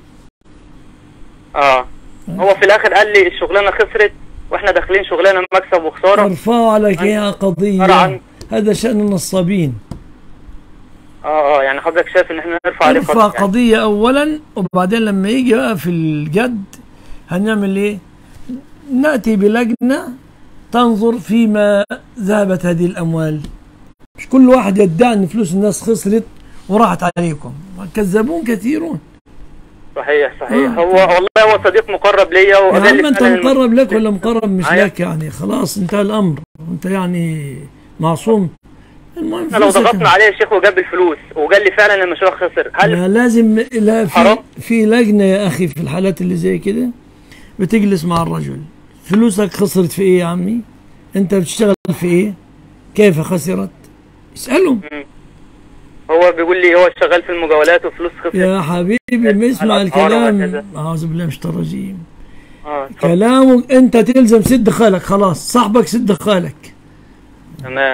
[SPEAKER 14] اه هو في الآخر قال لي الشغلانة خسرت وإحنا داخلين شغلانة مكسب وخسارة.
[SPEAKER 1] ارفعوا عليك إياها قضية، هذا شأن النصابين.
[SPEAKER 14] اه اه يعني حضرتك شايف إن إحنا نرفع عليه
[SPEAKER 1] ارفع
[SPEAKER 14] قضية يعني.
[SPEAKER 1] قضية أولا، وبعدين لما يجي بقى في الجد هنعمل إيه؟ نأتي بلجنة تنظر فيما ذهبت هذه الأموال. مش كل واحد يدعي أن فلوس الناس خسرت وراحت عليكم، كذابون كثيرون.
[SPEAKER 14] صحيح صحيح.
[SPEAKER 1] آه.
[SPEAKER 14] هو والله هو صديق مقرب ليا
[SPEAKER 1] يا
[SPEAKER 14] وقال
[SPEAKER 1] عم
[SPEAKER 14] لي
[SPEAKER 1] أنت
[SPEAKER 14] فعلاً
[SPEAKER 1] مقرب لك ولا مقرب مش
[SPEAKER 14] معايا.
[SPEAKER 1] لك يعني؟ خلاص انتهى الأمر، وأنت يعني معصوم. المهم
[SPEAKER 14] احنا لو ضغطنا عليه يا شيخ وجاب الفلوس وقال لي فعلا المشروع خسر، هل
[SPEAKER 1] ما لازم لا في في لجنة يا أخي في الحالات اللي زي كده بتجلس مع الرجل. فلوسك خسرت في إيه يا عمي؟ أنت بتشتغل في إيه؟ كيف خسرت؟ اسألهم.
[SPEAKER 14] هو بيقول لي هو شغال في المجاولات وفلوس خسرت.
[SPEAKER 1] يا حبيبي ما اسمع
[SPEAKER 14] على الأسعار
[SPEAKER 1] الكلام.
[SPEAKER 14] وهكذا.
[SPEAKER 1] أعوذ بالله من الشيطان الرجيم.
[SPEAKER 14] اه اتفضل.
[SPEAKER 1] كلامك أنت تلزم سد خالك، خلاص صاحبك سد خالك.
[SPEAKER 14] تمام.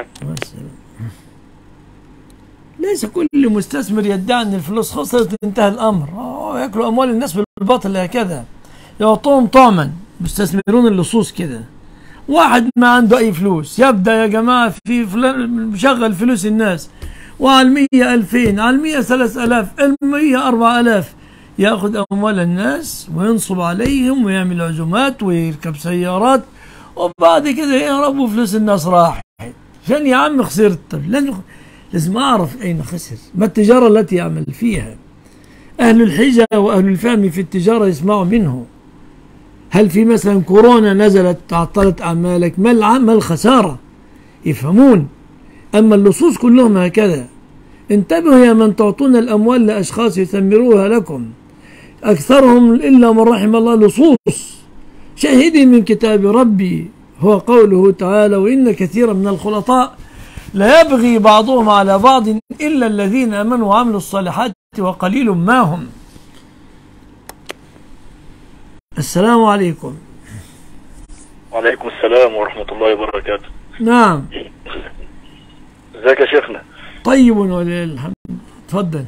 [SPEAKER 1] ليس كل مستثمر يدعي ان الفلوس خسرت انتهى الامر. اه ياكلوا اموال الناس بالباطل هكذا، يعطوهم طعما مستثمرون اللصوص كده. واحد ما عنده اي فلوس يبدا يا جماعه في فلان مشغل فلوس الناس، وعلى المية ألفين، على المية ثلاث ألاف، المية أربع ألاف، ياخذ اموال الناس وينصب عليهم ويعمل عزومات ويركب سيارات، وبعد كده يهرب وفلوس الناس راحت. عشان يا عم خسرت. طب لازم لازم أعرف أين خسر، ما التجارة التي يعمل فيها. أهل الحجة وأهل الفهم في التجارة يسمعوا منه. هل في مثلا كورونا نزلت تعطلت أعمالك؟ ما العام الخسارة؟ يفهمون. أما اللصوص كلهم هكذا. انتبهوا يا من تعطون الأموال لأشخاص يثمروها لكم، أكثرهم إلا من رحم الله لصوص. شاهدي من كتاب ربي هو قوله تعالى: وإن كثيرا من الخلطاء لا يبغي بعضهم على بعض إلا الذين آمنوا وعملوا الصالحات وقليل ما هم. السلام عليكم.
[SPEAKER 7] وعليكم السلام ورحمة الله وبركاته.
[SPEAKER 1] نعم.
[SPEAKER 7] ازيك يا شيخنا؟
[SPEAKER 1] طيب ولله الحمد. تفضل.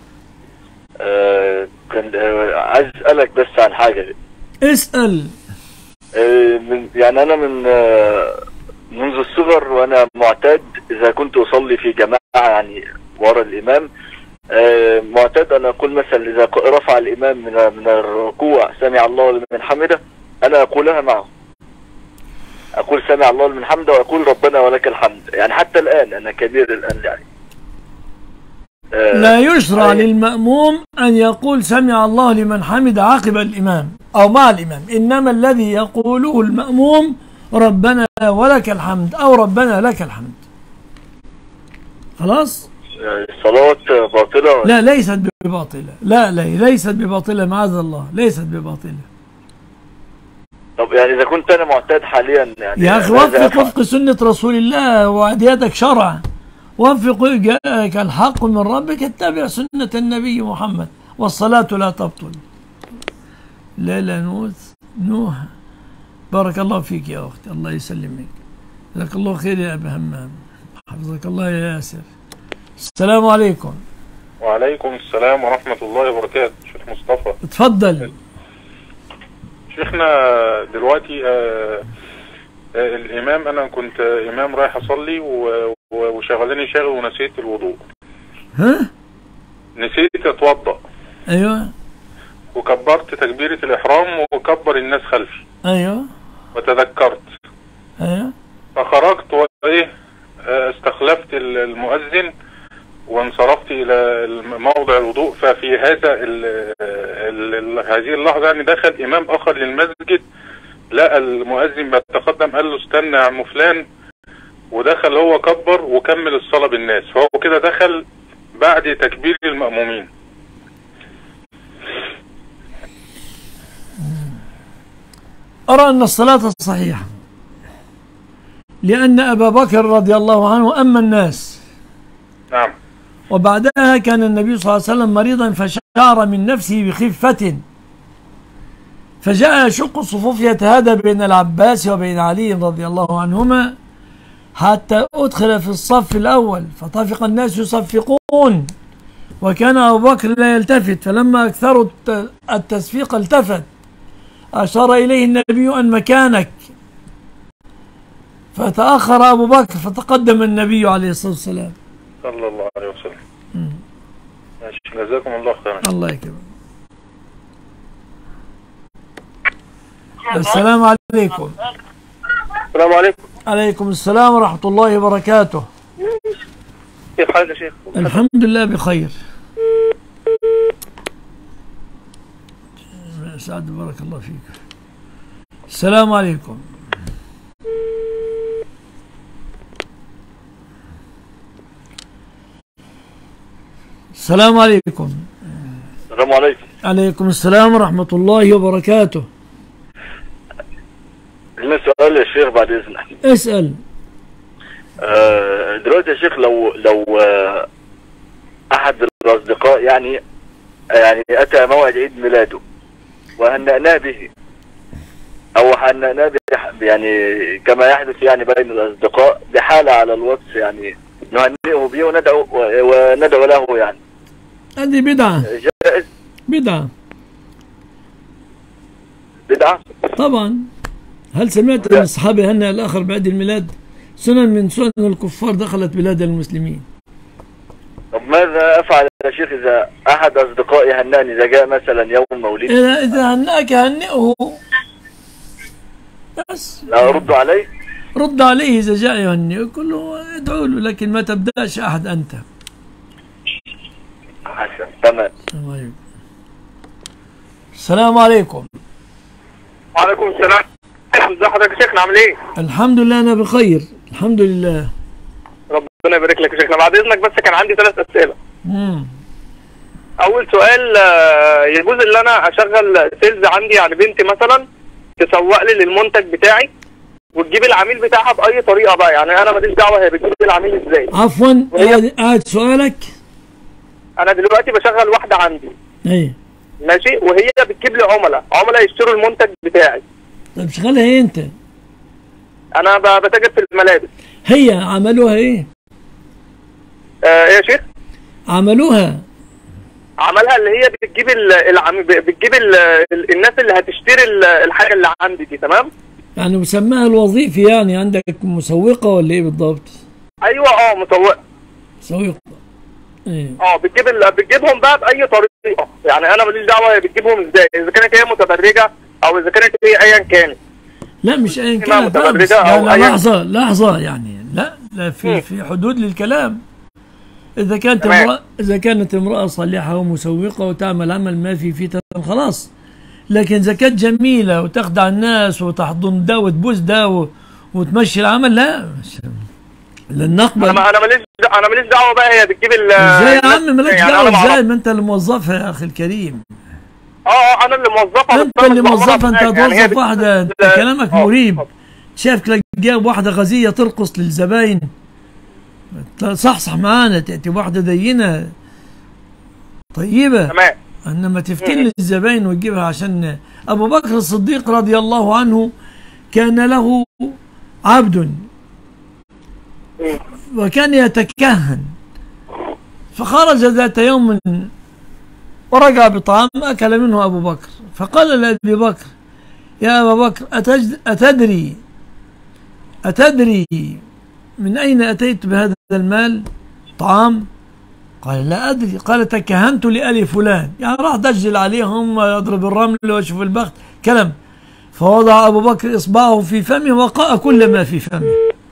[SPEAKER 7] آه كان آه عايز اسألك بس عن حاجة.
[SPEAKER 1] اسأل.
[SPEAKER 7] آه من يعني أنا من آه منذ الصغر وأنا معتاد إذا كنت أصلي في جماعة يعني ورا الإمام، آه معتاد أن أقول مثلا إذا رفع الإمام من من الركوع سمع الله لمن حمده، أنا أقولها معه. أقول سمع الله لمن حمده وأقول ربنا ولك الحمد، يعني حتى الآن أنا كبير الآن يعني. آه
[SPEAKER 1] لا يشرع للمأموم أن يقول سمع الله لمن حمد عقب الإمام أو مع الإمام، إنما الذي يقوله المأموم ربنا ولك الحمد أو ربنا لك الحمد. خلاص؟
[SPEAKER 7] الصلاة باطلة؟
[SPEAKER 1] لا ليست بباطلة، لا لا ليست بباطلة معاذ الله، ليست بباطلة.
[SPEAKER 7] طب يعني إذا كنت أنا معتاد حاليا يعني
[SPEAKER 1] يا أخي وفق وفق سنة رسول الله وعديتك شرع، وفق جاءك الحق من ربك، اتبع سنة النبي محمد، والصلاة لا تبطل. لا لا نوث نوح. بارك الله فيك يا أختي، الله يسلمك. جزاك الله خير يا أبا همام، حفظك الله يا ياسر. السلام عليكم.
[SPEAKER 15] وعليكم السلام ورحمة الله وبركاته. شيخ مصطفى
[SPEAKER 1] اتفضل.
[SPEAKER 15] شيخنا دلوقتي آه آه الإمام، أنا كنت إمام رايح أصلي وشغلاني شاغل ونسيت الوضوء.
[SPEAKER 1] ها؟
[SPEAKER 15] نسيت اتوضأ.
[SPEAKER 1] ايوه.
[SPEAKER 15] وكبرت تكبيرة الإحرام وكبر الناس خلفي.
[SPEAKER 1] ايوه.
[SPEAKER 15] وتذكرت.
[SPEAKER 1] ايوه.
[SPEAKER 15] فخرجت وإيه استخلفت المؤذن وانصرفت إلى موضع الوضوء. ففي هذا ال ال ال هذه اللحظة يعني دخل إمام آخر للمسجد، لقى المؤذن بيتقدم قال له استنى يا عم فلان، ودخل هو كبر وكمل الصلاة بالناس، فهو كده دخل بعد تكبير المأمومين.
[SPEAKER 1] أرى أن الصلاة صحيحة، لأن أبا بكر رضي الله عنه أما الناس.
[SPEAKER 15] نعم.
[SPEAKER 1] وبعدها كان النبي صلى الله عليه وسلم مريضا فشعر من نفسه بخفة، فجاء يشق الصفوف يتهادى بين العباس وبين علي رضي الله عنهما حتى أدخل في الصف الأول، فطفق الناس يصفقون وكان أبو بكر لا يلتفت، فلما أكثروا التصفيق التفت أشار إليه النبي أن مكانك، فتأخر أبو بكر فتقدم النبي عليه الصلاة والسلام
[SPEAKER 15] صلى الله عليه وسلم. ماشي، جزاكم الله خيرا.
[SPEAKER 1] الله يكرمك. السلام عليكم.
[SPEAKER 16] السلام عليكم.
[SPEAKER 1] عليكم السلام ورحمة الله وبركاته.
[SPEAKER 16] كيف حالك يا شيخ؟
[SPEAKER 1] الحمد لله بخير. سعد بارك الله فيك. السلام عليكم. السلام عليكم.
[SPEAKER 7] السلام عليكم.
[SPEAKER 1] عليكم السلام ورحمة الله وبركاته.
[SPEAKER 7] لنا سؤال يا شيخ بعد إذنك.
[SPEAKER 1] اسأل.
[SPEAKER 7] آه دلوقتي يا شيخ لو لو آه أحد الأصدقاء يعني يعني أتى موعد عيد ميلاده وهنأناه به أو هنأناه به يعني كما يحدث يعني بين الأصدقاء بحالة على الواتس، يعني نهنئه به وندعو وندعو له يعني.
[SPEAKER 1] هذه بدعة.
[SPEAKER 7] جائز؟
[SPEAKER 1] بدعة.
[SPEAKER 7] بدعة؟
[SPEAKER 1] طبعا. هل سمعت أن الصحابة هنأ الآخر بعيد الميلاد؟ سنن من سنن الكفار دخلت بلاد المسلمين.
[SPEAKER 7] طب ماذا أفعل يا شيخ إذا أحد أصدقائي هنأني، إذا جاء مثلا يوم مولدي؟
[SPEAKER 1] إذا إذا هنأك هنئه بس.
[SPEAKER 7] لا أرد عليه؟
[SPEAKER 1] رد عليه إذا جاء يهنئه، كله ادعو له، لكن ما تبدأش أحد أنت.
[SPEAKER 7] حسن، تمام.
[SPEAKER 1] السلام عليكم.
[SPEAKER 16] وعليكم السلام. ازي حضرتك يا شيخنا، عامل ايه؟
[SPEAKER 1] الحمد لله أنا بخير، الحمد لله.
[SPEAKER 16] ربنا يبارك لك يا شيخنا. بعد إذنك بس كان عندي ثلاث أسئلة.
[SPEAKER 1] امم
[SPEAKER 16] أول سؤال، يجوز إن أنا أشغل سيلز عندي، يعني بنتي مثلا تسوق لي للمنتج بتاعي وتجيب العميل بتاعها بأي طريقة بقى، يعني أنا ماليش دعوة هي بتجيب العميل إزاي.
[SPEAKER 1] عفوا قاعد سؤالك.
[SPEAKER 16] أنا دلوقتي بشغل واحدة عندي.
[SPEAKER 1] ايه.
[SPEAKER 16] ماشي، وهي بتجيب لي عملاء، عملاء يشتروا المنتج بتاعي.
[SPEAKER 1] طب شغلها ايه انت؟
[SPEAKER 16] انا بتاجر في الملابس.
[SPEAKER 1] هي عملوها ايه؟
[SPEAKER 16] آه يا شيخ؟
[SPEAKER 1] عملوها
[SPEAKER 16] عملها اللي هي بتجيب العم... بتجيب ال... الناس اللي هتشتري الحاجه اللي عندي دي، تمام؟
[SPEAKER 1] يعني مسماها الوظيفي، يعني عندك مسوقه ولا ايه بالضبط؟
[SPEAKER 16] ايوه اه مسوقه.
[SPEAKER 1] مسوقه. ايه.
[SPEAKER 16] اه بتجيب ال... بتجيبهم بقى باي طريقه، يعني انا ماليش دعوه هي بتجيبهم ازاي، اذا كانت هي متبرجه او اذا كانت هي ايا كانت.
[SPEAKER 1] لا مش ايا كانت، لا, لا لحظه لحظه يعني لا لا في في حدود للكلام. اذا كانت امراه اذا كانت امراه صالحه ومسوقه وتعمل عمل ما في فتن خلاص، لكن اذا كانت جميله وتخدع الناس وتحضن ده وتبوس ده وتمشي العمل، لا لن نقبل.
[SPEAKER 16] انا انا ماليش انا ماليش دعوه بقى هي بتجيب ال
[SPEAKER 1] ازاي يا عم مالكش يعني دعوه ازاي؟ ما انت اللي موظفها يا اخي الكريم.
[SPEAKER 16] اه اه انا اللي موظفها.
[SPEAKER 1] انت اللي موظفها، انت هتوظف يعني واحده، انت كلامك مريب. شايف لك جايب واحده غزيه ترقص للزباين، صحصح معانا، تاتي واحده دينه طيبه
[SPEAKER 16] تمام،
[SPEAKER 1] انما تفتن الزباين وتجيبها. عشان ابو بكر الصديق رضي الله عنه كان له عبد وكان يتكهن، فخرج ذات يوم ورجع بطعام أكل منه أبو بكر، فقال لأبي بكر: يا أبا بكر أتدري أتدري من أين أتيت بهذا المال طعام؟ قال لا أدري. قال تكهنت لآل فلان، يعني راح دجل عليهم يضرب الرمل ويشوف البخت كلام. فوضع أبو بكر إصبعه في فمه وقاء كل ما في فمه.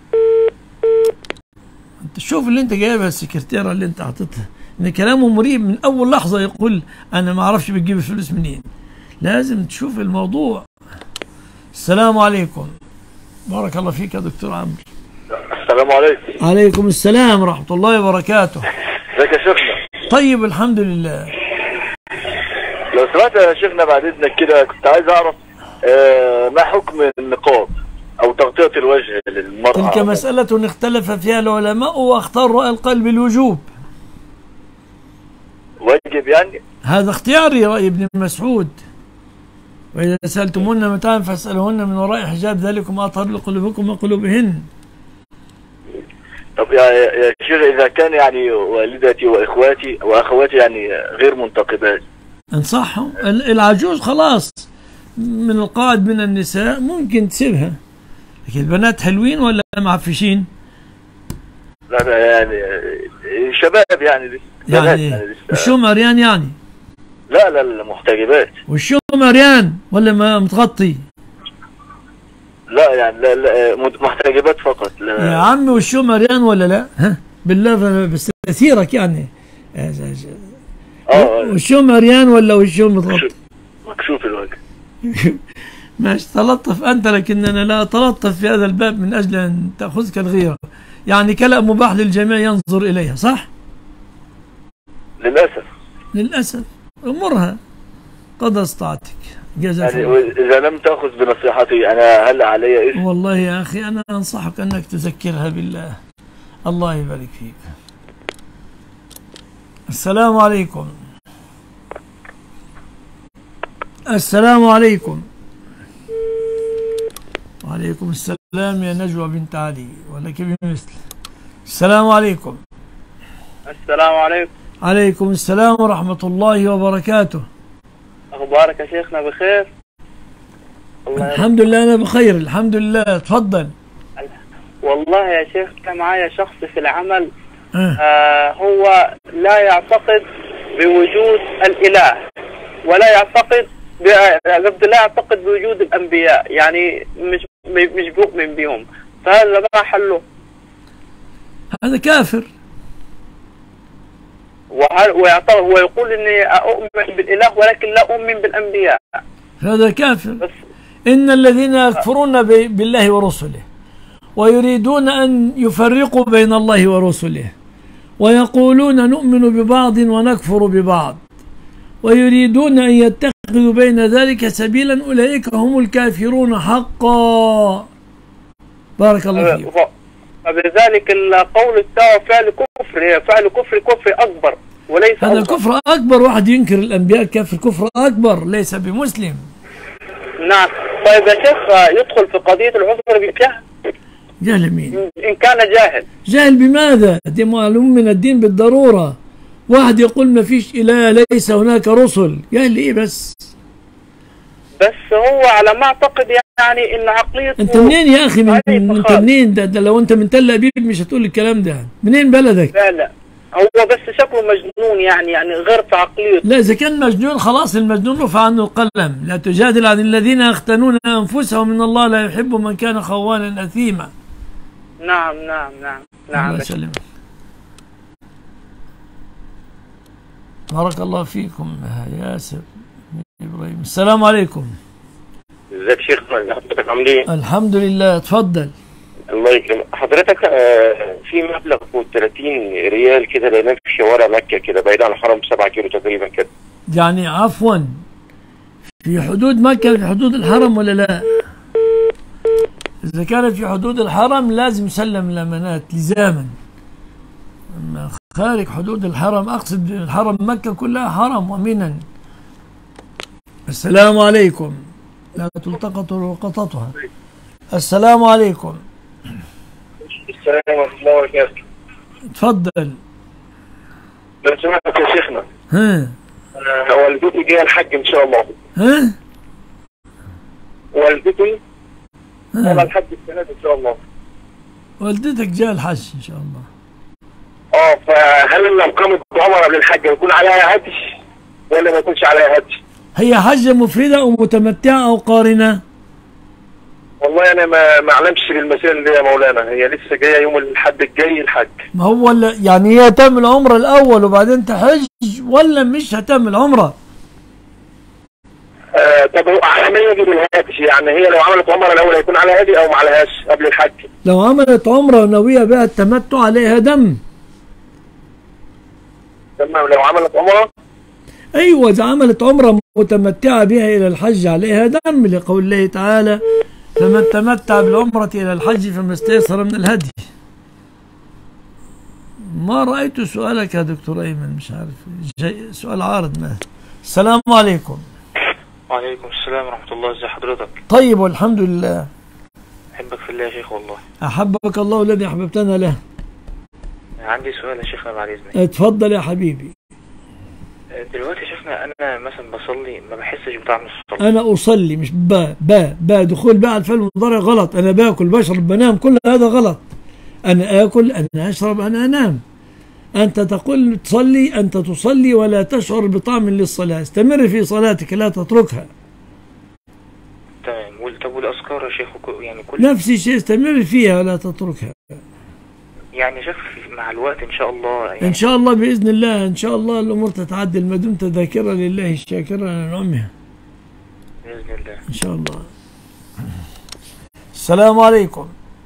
[SPEAKER 1] أنت شوف اللي أنت جايبها السكرتيرة اللي أنت حاططها، إن كلامه مريب من أول لحظة. يقول أنا ما أعرفش بتجيب الفلوس منين. لازم تشوف الموضوع. السلام عليكم. بارك الله فيك يا دكتور عمرو.
[SPEAKER 7] السلام عليكم.
[SPEAKER 1] عليكم السلام ورحمة الله وبركاته.
[SPEAKER 7] ازيك يا شيخنا؟
[SPEAKER 1] طيب الحمد لله.
[SPEAKER 7] لو سمعت يا شيخنا بعد اذنك كده، كنت عايز اعرف آه ما حكم النقاب او تغطية الوجه للمرأة؟
[SPEAKER 1] تلك مسألة اختلف فيها العلماء واختار رأي القلب الوجوب.
[SPEAKER 7] واجب يعني؟
[SPEAKER 1] هذا اختياري رأي ابن مسعود. وإذا سألتموهن متاعا فاسألوهن من وراء حجاب ذلكم أطهر لقلوبكم وقلوبهن.
[SPEAKER 7] طب يا يا شيخ، إذا كان يعني والدتي وإخواتي وأخواتي يعني غير منتقبات،
[SPEAKER 1] انصحهم. العجوز خلاص من القاعد من النساء ممكن تسيبها، لكن البنات حلوين ولا معفشين؟
[SPEAKER 7] لا لا يعني شباب يعني لسه.
[SPEAKER 1] يعني, يعني وشو مريان يعني؟
[SPEAKER 7] لا لا لا محتجبات.
[SPEAKER 1] وشو مريان ولا ما متغطي؟
[SPEAKER 7] لا يعني لا لا محتجبات فقط. لا
[SPEAKER 1] يا عمي وشو مريان ولا لا؟ ها بالله بستثيرك يعني. اه وشو مريان ولا وشو متغطي؟
[SPEAKER 7] مكشوف الوجه.
[SPEAKER 1] ماشي تلطف أنت، لكن أنا لا أتلطف في هذا الباب من أجل أن تأخذك الغيرة. يعني كلام مباح للجميع ينظر إليها، صح؟
[SPEAKER 7] للأسف.
[SPEAKER 1] للأسف. أمرها قدر استطاعتك. جزاك
[SPEAKER 7] يعني
[SPEAKER 1] الله.
[SPEAKER 7] إذا لم تأخذ بنصيحتي أنا هل علي إثم؟
[SPEAKER 1] والله يا أخي أنا أنصحك أنك تذكرها بالله. الله يبارك فيك. السلام عليكم. السلام عليكم. وعليكم السلام يا نجوى بنت علي، ولك بمثل. السلام عليكم.
[SPEAKER 16] السلام عليكم.
[SPEAKER 1] عليكم السلام ورحمة الله وبركاته.
[SPEAKER 16] أخبارك يا شيخنا بخير؟ الله
[SPEAKER 1] الحمد لله أنا بخير الحمد لله. تفضل.
[SPEAKER 16] والله يا شيخ كان معايا شخص في العمل أه. آه هو لا يعتقد بوجود الإله، ولا يعتقد قصدي لا يعتقد بوجود الأنبياء، يعني مش مش بيؤمن بهم. فهذا ما حله؟
[SPEAKER 1] هذا كافر.
[SPEAKER 16] ويعتقد ويقول اني اؤمن بالاله ولكن لا اؤمن بالانبياء.
[SPEAKER 1] هذا كافر. بس ان الذين يكفرون بالله ورسله ويريدون ان يفرقوا بين الله ورسله ويقولون نؤمن ببعض ونكفر ببعض ويريدون ان يتخذوا بين ذلك سبيلا، اولئك هم الكافرون حقا. بارك الله فيك.
[SPEAKER 16] فبذلك القول بتاعه فعل كفر، فعل كفر كفر اكبر وليس
[SPEAKER 1] هذا
[SPEAKER 16] أكبر.
[SPEAKER 1] كفر اكبر. واحد ينكر الانبياء كافر كفر اكبر، ليس بمسلم.
[SPEAKER 16] نعم. طيب يا شيخ يدخل في قضيه العذر بالجهل؟
[SPEAKER 1] جهل مين؟
[SPEAKER 16] ان كان جاهل.
[SPEAKER 1] جاهل بماذا؟ دي معلوم من الدين بالضروره. واحد يقول ما فيش اله، ليس هناك رسل، جاهل ايه بس؟
[SPEAKER 16] بس هو على ما اعتقد يعني ان عقليته.
[SPEAKER 1] انت منين يا اخي؟ من انت منين؟ ده, ده لو انت من تل ابيب مش هتقول الكلام ده. منين بلدك؟
[SPEAKER 16] لا لا هو بس شكله مجنون يعني يعني غير في عقليته.
[SPEAKER 1] لا اذا كان مجنون خلاص المجنون رفع عنه القلم. لا تجادل عن الذين يختنون انفسهم ان الله لا يحب من كان خوانا اثيما.
[SPEAKER 16] نعم نعم نعم نعم.
[SPEAKER 1] الله يسلمك. بارك الله فيكم يا ياسر ابراهيم. السلام عليكم.
[SPEAKER 17] ازيك شيخنا؟ حضرتك عامل ايه؟
[SPEAKER 1] الحمد لله. اتفضل.
[SPEAKER 17] الله يكرمك. حضرتك في مبلغ فوق ثلاثين ريال كده لقيناه في شوارع مكه كده بعيد عن الحرم بسبعة كيلو تقريبا كده.
[SPEAKER 1] يعني عفوا في حدود مكه في حدود الحرم ولا لا؟ اذا كانت في حدود الحرم لازم يسلم الامانات لزاما. اما خارج حدود الحرم، اقصد الحرم مكه كلها حرم ومنن. السلام عليكم. لا تلتقط لقطتها. السلام عليكم.
[SPEAKER 8] السلام ورحمة الله وبركاته.
[SPEAKER 1] اتفضل.
[SPEAKER 8] لو سمحت يا شيخنا.
[SPEAKER 1] ها.
[SPEAKER 8] أنا والدتي جاية الحج إن شاء الله.
[SPEAKER 1] ها؟
[SPEAKER 8] والدتي جاية الحج السنة دي إن شاء الله.
[SPEAKER 1] والدتك جاية الحج إن شاء الله.
[SPEAKER 17] اه فهل لو قامت عمره قبل الحج يكون عليها هدي ولا ما يكونش عليها هدي؟
[SPEAKER 1] هي حجة مفردة أو متمتعة أو قارنة؟
[SPEAKER 17] والله انا ما ما اعلمش بالمسائل دي يا مولانا، هي لسه جايه يوم الاحد الجاي الحج.
[SPEAKER 1] ما هو يعني هي تعمل عمرة الأول وبعدين تحج ولا مش هتعمل عمرة؟
[SPEAKER 17] آه طب على ما يجي بالهادي، يعني هي لو عملت عمره الاول هيكون عليها هادي او ما عليهاش قبل الحج؟
[SPEAKER 1] لو عملت عمرة وناوية بقى التمتع عليها دم.
[SPEAKER 17] تمام. لو عملت عمره
[SPEAKER 1] ايوه اذا عملت عمره متمتعه بها الى الحج عليها دم، لقول الله تعالى فمن تمتع بالعمره الى الحج فما استيسر من الهدي. ما رايت سؤالك يا دكتور ايمن، مش عارف سؤال عارض. ما السلام عليكم.
[SPEAKER 11] وعليكم السلام ورحمه الله. ازي حضرتك؟
[SPEAKER 1] طيب والحمد لله.
[SPEAKER 11] احبك في الله يا شيخ والله.
[SPEAKER 1] احبك الله الذي احببتنا له.
[SPEAKER 11] عندي سؤال يا شيخنا بعد اذنك.
[SPEAKER 1] اتفضل يا حبيبي.
[SPEAKER 11] دلوقتي شفنا انا مثلا بصلي ما بحسش بطعم الصلاه.
[SPEAKER 1] انا اصلي مش با با با دخول بقى على الفعل المضارع غلط. انا باكل بشرب بنام كل هذا غلط. انا اكل انا اشرب انا انام. انت تقول تصلي انت تصلي ولا تشعر بطعم للصلاه. استمر في صلاتك لا تتركها.
[SPEAKER 11] تمام. طب والاذكار يا شيخ يعني كل
[SPEAKER 1] نفس الشيء استمر فيها ولا تتركها.
[SPEAKER 11] يعني شوف مع الوقت ان شاء الله يعني
[SPEAKER 1] ان شاء الله باذن الله ان شاء الله الامور تتعدل ما دمت ذاكرا لله الشاكرا لنعمها
[SPEAKER 11] باذن الله
[SPEAKER 1] ان شاء الله. السلام عليكم.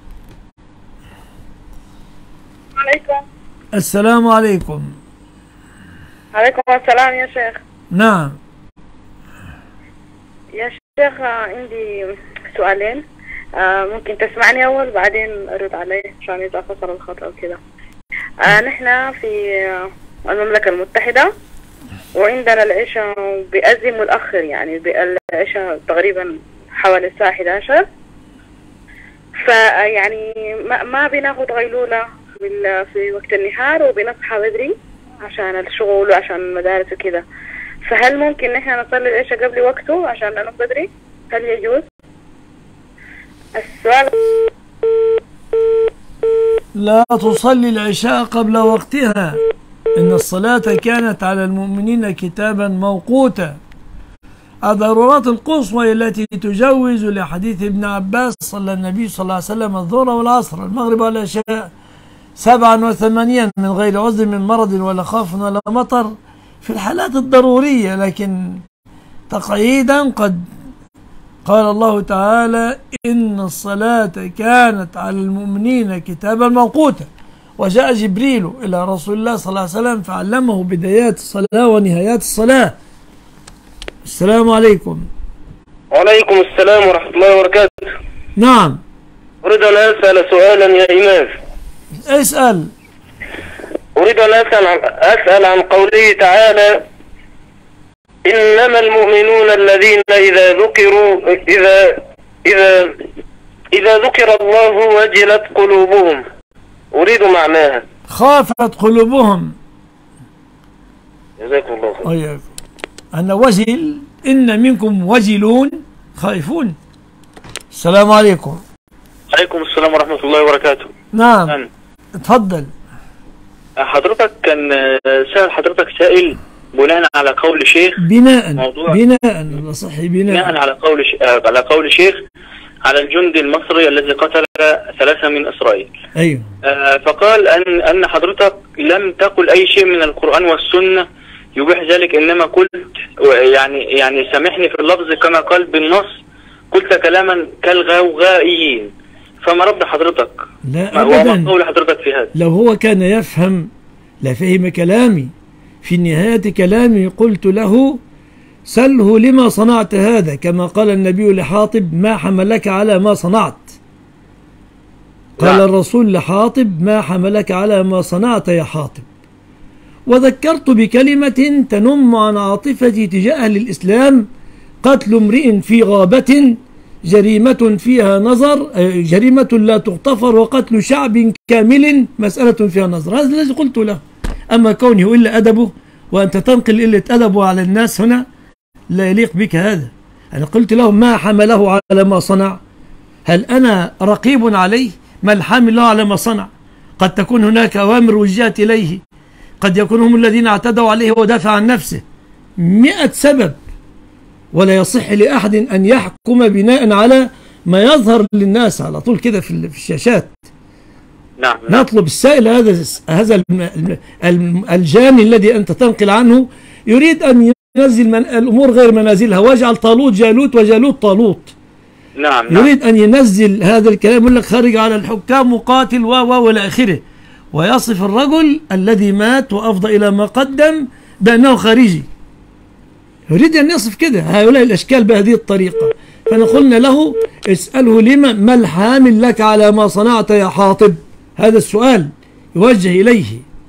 [SPEAKER 5] عليكم
[SPEAKER 1] السلام عليكم.
[SPEAKER 5] عليكم السلام يا شيخ.
[SPEAKER 1] نعم
[SPEAKER 5] يا شيخ عندي سؤالين، آه ممكن تسمعني أول بعدين أرد عليه عشان إذا خسر الخط أو كده. آه نحن في المملكة المتحدة وعندنا العشاء بيأذن متأخر، يعني العشاء تقريبا حوالي الساعة إحدى عشر، فيعني ما, ما بناخد غيلولة في وقت النهار وبنصحى بدري عشان الشغل وعشان المدارس وكده. فهل ممكن نحن نصلي العشاء قبل وقته عشان ننام بدري؟ هل يجوز؟ السؤال
[SPEAKER 1] لا تصلي العشاء قبل وقتها، إن الصلاة كانت على المؤمنين كتابا موقوتا. الضرورات القصوى التي تجوز لحديث ابن عباس صلى النبي صلى الله عليه وسلم الظهر والعصر المغرب والعشاء سبعا وثمانيا من غير عذر من مرض ولا خوف ولا مطر في الحالات الضرورية، لكن تقييدا قد قال الله تعالى إن الصلاة كانت على المؤمنين كتابا موقوتا، وجاء جبريل إلى رسول الله صلى الله عليه وسلم فعلمه بدايات الصلاة ونهايات الصلاة. السلام عليكم.
[SPEAKER 18] وعليكم السلام ورحمة الله وبركاته.
[SPEAKER 1] نعم.
[SPEAKER 18] أريد أن أسأل سؤالا يا إمام.
[SPEAKER 1] اسأل.
[SPEAKER 18] أريد أن أسأل عن, أسأل عن قوله تعالى إنما المؤمنون الذين إذا ذكروا إذا إذا إذا ذكر الله وجلت قلوبهم. أريد معناها.
[SPEAKER 1] خافت قلوبهم.
[SPEAKER 18] جزاكم الله خير.
[SPEAKER 1] وياكم. أنا وجل إن منكم وجلون خائفون. السلام عليكم.
[SPEAKER 11] عليكم السلام ورحمة الله وبركاته.
[SPEAKER 1] نعم. أنا. اتفضل.
[SPEAKER 11] حضرتك كان سأل حضرتك سائل بناء على قول شيخ
[SPEAKER 1] بناء
[SPEAKER 11] موضوع
[SPEAKER 1] بناء الله صحيح بناء
[SPEAKER 11] بناء على قول ش... على قول شيخ على الجندي المصري الذي قتل ثلاثة من إسرائيل.
[SPEAKER 1] أيوه.
[SPEAKER 11] آه فقال أن أن حضرتك لم تقل أي شيء من القرآن والسنة يبيح ذلك، إنما قلت يعني يعني سامحني في اللفظ كما قال بالنص قلت كلاما كالغوغائيين، فما رد حضرتك؟
[SPEAKER 1] لا أبدا.
[SPEAKER 11] وما قول حضرتك في هذا؟
[SPEAKER 1] لو هو كان يفهم لفهم كلامي. في نهاية كلامي قلت له سله لما صنعت هذا، كما قال النبي لحاطب ما حملك على ما صنعت. قال لا. الرسول لحاطب ما حملك على ما صنعت يا حاطب. وذكرت بكلمة تنم عن عاطفتي تجاه أهل الإسلام: قتل امرئ في غابة جريمة فيها نظر، جريمة لا تغتفر، وقتل شعب كامل مسألة فيها نظر. هذا الذي قلت له. أما كونه إلا أدبه وأنت تنقل إلا أدبه على الناس هنا لا يليق بك هذا. أنا قلت له ما حمله على ما صنع. هل أنا رقيب عليه؟ ما الحامل له على ما صنع؟ قد تكون هناك أوامر وجهت إليه، قد يكون هم الذين اعتدوا عليه ودافع عن نفسه، مئة سبب. ولا يصح لأحد أن يحكم بناء على ما يظهر للناس على طول كده في الشاشات.
[SPEAKER 6] نعم.
[SPEAKER 1] نطلب السائل هذا هذا الجاني الذي أنت تنقل عنه يريد أن ينزل من الأمور غير منازلها، واجعل طالوت جالوت وجالوت طالوت.
[SPEAKER 6] نعم. نعم.
[SPEAKER 1] يريد أن ينزل هذا الكلام، يقول لك خارج على الحكام مقاتل و و والى آخره، ويصف الرجل الذي مات وأفضى إلى ما قدم بأنه خارجي. يريد أن يصف كده هؤلاء الأشكال بهذه الطريقة. فنقولنا له اسأله لما ما الحامل لك على ما صنعت يا حاطب؟ هذا السؤال يوجه إليه.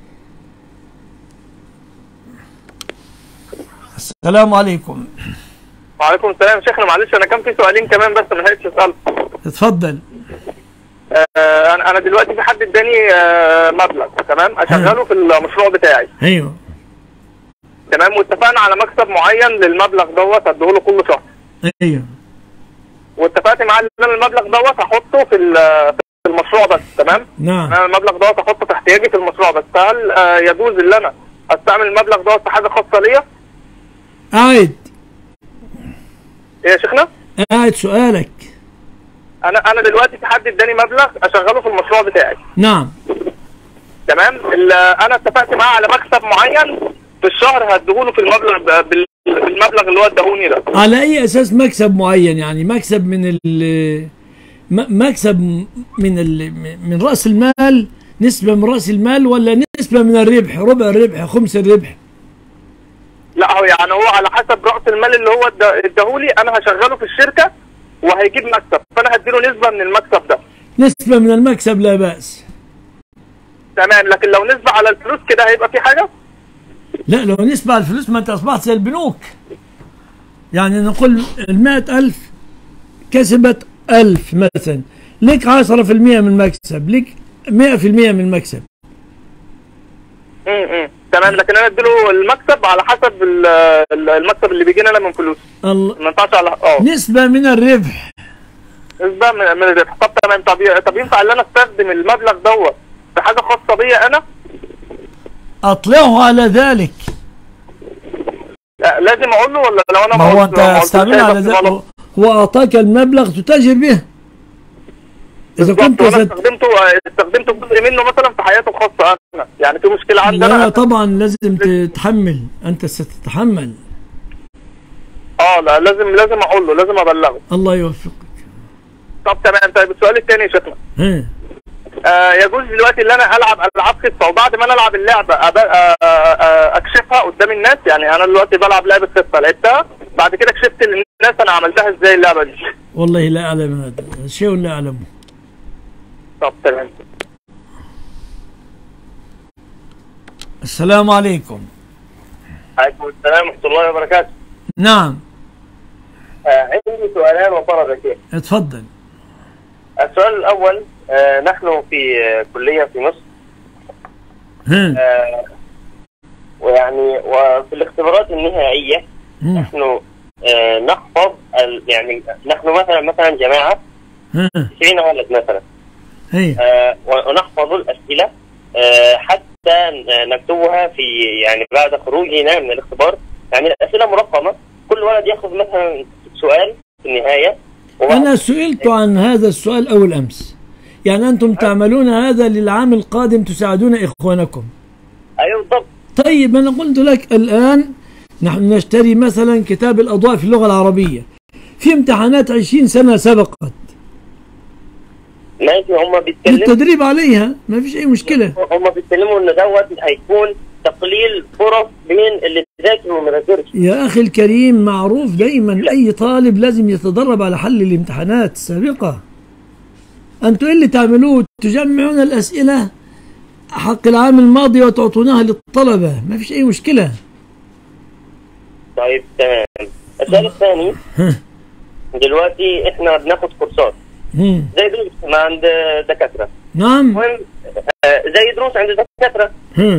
[SPEAKER 1] السلام عليكم.
[SPEAKER 16] وعليكم السلام. شيخنا معلش انا كان في سؤالين كمان بس ما لحقتش اسال.
[SPEAKER 1] اتفضل.
[SPEAKER 16] آه انا دلوقتي في حد اداني آه مبلغ تمام اشغله في المشروع بتاعي.
[SPEAKER 1] ايوه.
[SPEAKER 16] تمام، واتفقنا على مكسب معين للمبلغ دوت اديه له كل شهر.
[SPEAKER 1] ايوه.
[SPEAKER 16] واتفقت معاه ان انا المبلغ دوت هحطه في في المشروع بس. تمام؟
[SPEAKER 1] نعم.
[SPEAKER 16] انا المبلغ دوت هحطه في احتياجي في المشروع بس. هل آه يجوز ان انا استعمل المبلغ دوت في حاجه خاصه ليا؟
[SPEAKER 1] قاعد.
[SPEAKER 16] ايه يا شيخنا؟
[SPEAKER 1] قاعد سؤالك.
[SPEAKER 16] انا انا دلوقتي في حد اداني مبلغ اشغله في المشروع بتاعي.
[SPEAKER 1] نعم.
[SPEAKER 16] تمام؟ انا اتفقت معاه على مكسب معين في الشهر هديهوله في المبلغ بالمبلغ اللي هو اداهوني ده.
[SPEAKER 1] على اي اساس مكسب معين؟ يعني مكسب من ال مكسب من ال من راس المال، نسبه من راس المال، ولا نسبه من الربح، ربع الربح، خمس الربح؟
[SPEAKER 16] لا، هو يعني هو على حسب راس المال اللي هو اداهولي. انا هشغله في الشركه وهيجيب مكسب، فانا هديله نسبه من المكسب ده.
[SPEAKER 1] نسبه من المكسب لا باس.
[SPEAKER 16] تمام، لكن لو نسبه على الفلوس كده هيبقى في حاجه؟
[SPEAKER 1] لا، لو نسبة على الفلوس ما انت اصبحت زي البنوك. يعني نقول المائة ألف كسبت ألف مثلا، لك عشرة في المية من المكسب، لك مئة في المية من المكسب.
[SPEAKER 16] امم تمام، لكن انا اديله المكسب على حسب المكسب اللي بيجينا انا من فلوس.
[SPEAKER 1] الله.
[SPEAKER 16] ما ينفعش على اه
[SPEAKER 1] نسبة من الربح.
[SPEAKER 16] نسبة من الربح. طب تمام. طب طب ينفع ان انا استخدم المبلغ دوت في حاجة خاصة بيا انا؟
[SPEAKER 1] اطلعه على ذلك.
[SPEAKER 16] لا، لازم اقول له ولا لو انا
[SPEAKER 1] ما هو انت استعملها على ذلك، هو اعطاك المبلغ تتاجر به. اذا كنت
[SPEAKER 16] انا استخدمته استخدمته جزء منه مثلا في حياته الخاصه انا، يعني في مشكله عندي انا؟
[SPEAKER 1] لا طبعا لازم تتحمل، انت ستتحمل.
[SPEAKER 16] اه لا، لازم لازم اقول له، لازم ابلغه.
[SPEAKER 1] الله يوفقك.
[SPEAKER 16] طب تمام. طيب السؤال الثاني يا شيخنا.
[SPEAKER 1] ها.
[SPEAKER 16] آه يجوز دلوقتي ان انا العب العاب خفه وبعد ما انا العب اللعبه اكشفها قدام الناس؟ يعني انا دلوقتي بلعب لعبه خفه لعبتها بعد كده كشفت للناس انا عملتها ازاي اللعبه دي.
[SPEAKER 1] والله لا اعلم، هذا شيء لا اعلمه.
[SPEAKER 16] طب تمام.
[SPEAKER 1] السلام عليكم.
[SPEAKER 3] عليكم السلام ورحمه الله وبركاته.
[SPEAKER 1] نعم.
[SPEAKER 3] آه عندي سؤالان وطلب يا شيخ.
[SPEAKER 1] اتفضل.
[SPEAKER 3] السؤال الاول، آه نحن في آه كليه في مصر. آه ويعني وفي الاختبارات النهائيه
[SPEAKER 1] هم.
[SPEAKER 3] نحن آه نحفظ يعني نحن مثلا مثلا جماعه تسعين ولد مثلا. آه ونحفظ الاسئله آه حتى نكتبها في يعني بعد خروجنا من الاختبار. يعني الاسئله مرقمه، كل ولد ياخذ مثلا سؤال في النهايه.
[SPEAKER 1] أنا سئلت عن هذا السؤال أول أمس. يعني أنتم تعملون هذا للعام القادم تساعدون إخوانكم.
[SPEAKER 3] أيوة بالضبط.
[SPEAKER 1] طيب أنا قلت لك الآن نحن نشتري مثلا كتاب الأضواء في اللغة العربية، في امتحانات عشرين سنة سبقت.
[SPEAKER 3] ماشي، هم بيتكلموا
[SPEAKER 1] التدريب عليها ما فيش أي مشكلة.
[SPEAKER 3] هم بيتكلموا إن دوت هيكون تقليل فرص بين اللي ذاكر وما ذاكرش.
[SPEAKER 1] يا أخي الكريم، معروف دايما أي طالب لازم يتدرب على حل الامتحانات السابقة. أنتوا إيه اللي تعملوه؟ تجمعون الأسئلة حق العام الماضي وتعطونها للطلبة، ما فيش أي مشكلة.
[SPEAKER 3] طيب تمام. السؤال الثاني، دلوقتي إحنا بناخد كورسات زي دروس ما عند دكاترة.
[SPEAKER 1] نعم.
[SPEAKER 3] المهم زي دروس عند دكاترة.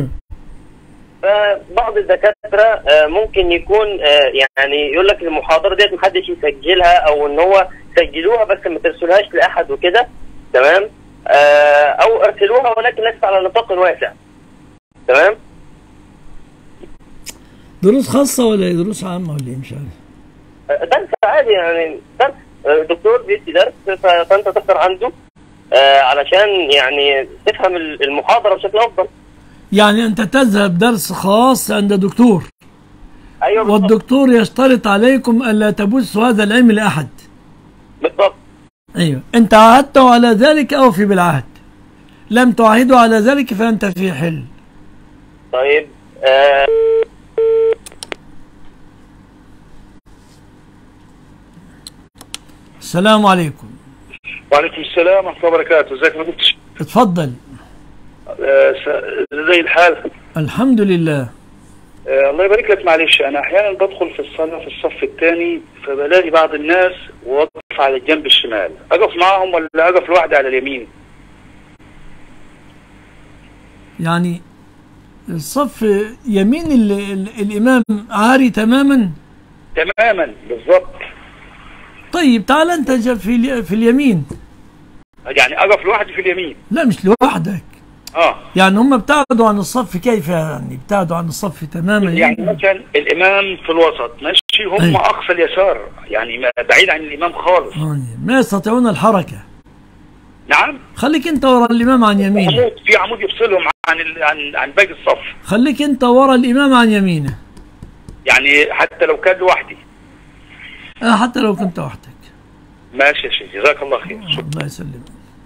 [SPEAKER 3] فبعض الدكاترة ممكن يكون يعني يقول لك المحاضرة ديت محدش يسجلها، او ان هو سجلوها بس ما ترسلوهاش لاحد وكده. تمام.
[SPEAKER 18] آه او ارسلوها ولكن ليست على نطاق واسع. تمام؟
[SPEAKER 1] دروس خاصة ولا دروس عامة ولا ايه؟ مش عارف.
[SPEAKER 18] آه درس عادي يعني، درس آه دكتور بيدي درس فانت تحضر عنده آه علشان يعني تفهم المحاضرة بشكل افضل.
[SPEAKER 1] يعني انت تذهب درس خاص عند دكتور.
[SPEAKER 18] ايوه
[SPEAKER 1] والدكتور يشترط عليكم الا تبثوا هذا العلم لاحد.
[SPEAKER 18] بالضبط.
[SPEAKER 1] ايوه، انت عاهدت على ذلك اوفي بالعهد. لم تعاهدوا على ذلك فانت في حل.
[SPEAKER 18] طيب آه
[SPEAKER 1] السلام عليكم.
[SPEAKER 19] وعليكم السلام ورحمة الله وبركاته. ازيك يا دكتور؟
[SPEAKER 1] اتفضل.
[SPEAKER 19] آه زي الحال؟
[SPEAKER 1] الحمد لله.
[SPEAKER 19] آه الله يبارك لك. معلش انا احيانا بدخل في الصلاة في الصف الثاني فبلاقي بعض الناس واقف على الجنب الشمال، اقف معاهم ولا اقف لوحدي على اليمين؟
[SPEAKER 1] يعني الصف يمين ال ال الامام عاري تماما؟
[SPEAKER 19] تماما بالظبط.
[SPEAKER 1] طيب تعال انت في في اليمين.
[SPEAKER 19] يعني اقف لوحدي في اليمين؟
[SPEAKER 1] لا مش لوحدك.
[SPEAKER 19] اه
[SPEAKER 1] يعني هم ابتعدوا عن الصف كيف يعني؟ ابتعدوا عن الصف تماما
[SPEAKER 19] يعني مثلا الامام في الوسط ماشي، هم أيوة. اقصى اليسار يعني بعيد عن الامام خالص.
[SPEAKER 1] ما يستطيعون الحركة.
[SPEAKER 19] نعم.
[SPEAKER 1] خليك انت ورا الامام عن يمينه.
[SPEAKER 19] عمود، في عمود يفصلهم عن ال... عن عن باقي الصف.
[SPEAKER 1] خليك انت ورا الامام عن يمينه.
[SPEAKER 19] يعني حتى لو كان لوحدي.
[SPEAKER 1] اه حتى لو كنت وحدك.
[SPEAKER 19] ماشي يا شيخ، جزاك الله خير.
[SPEAKER 1] الله يسلمك.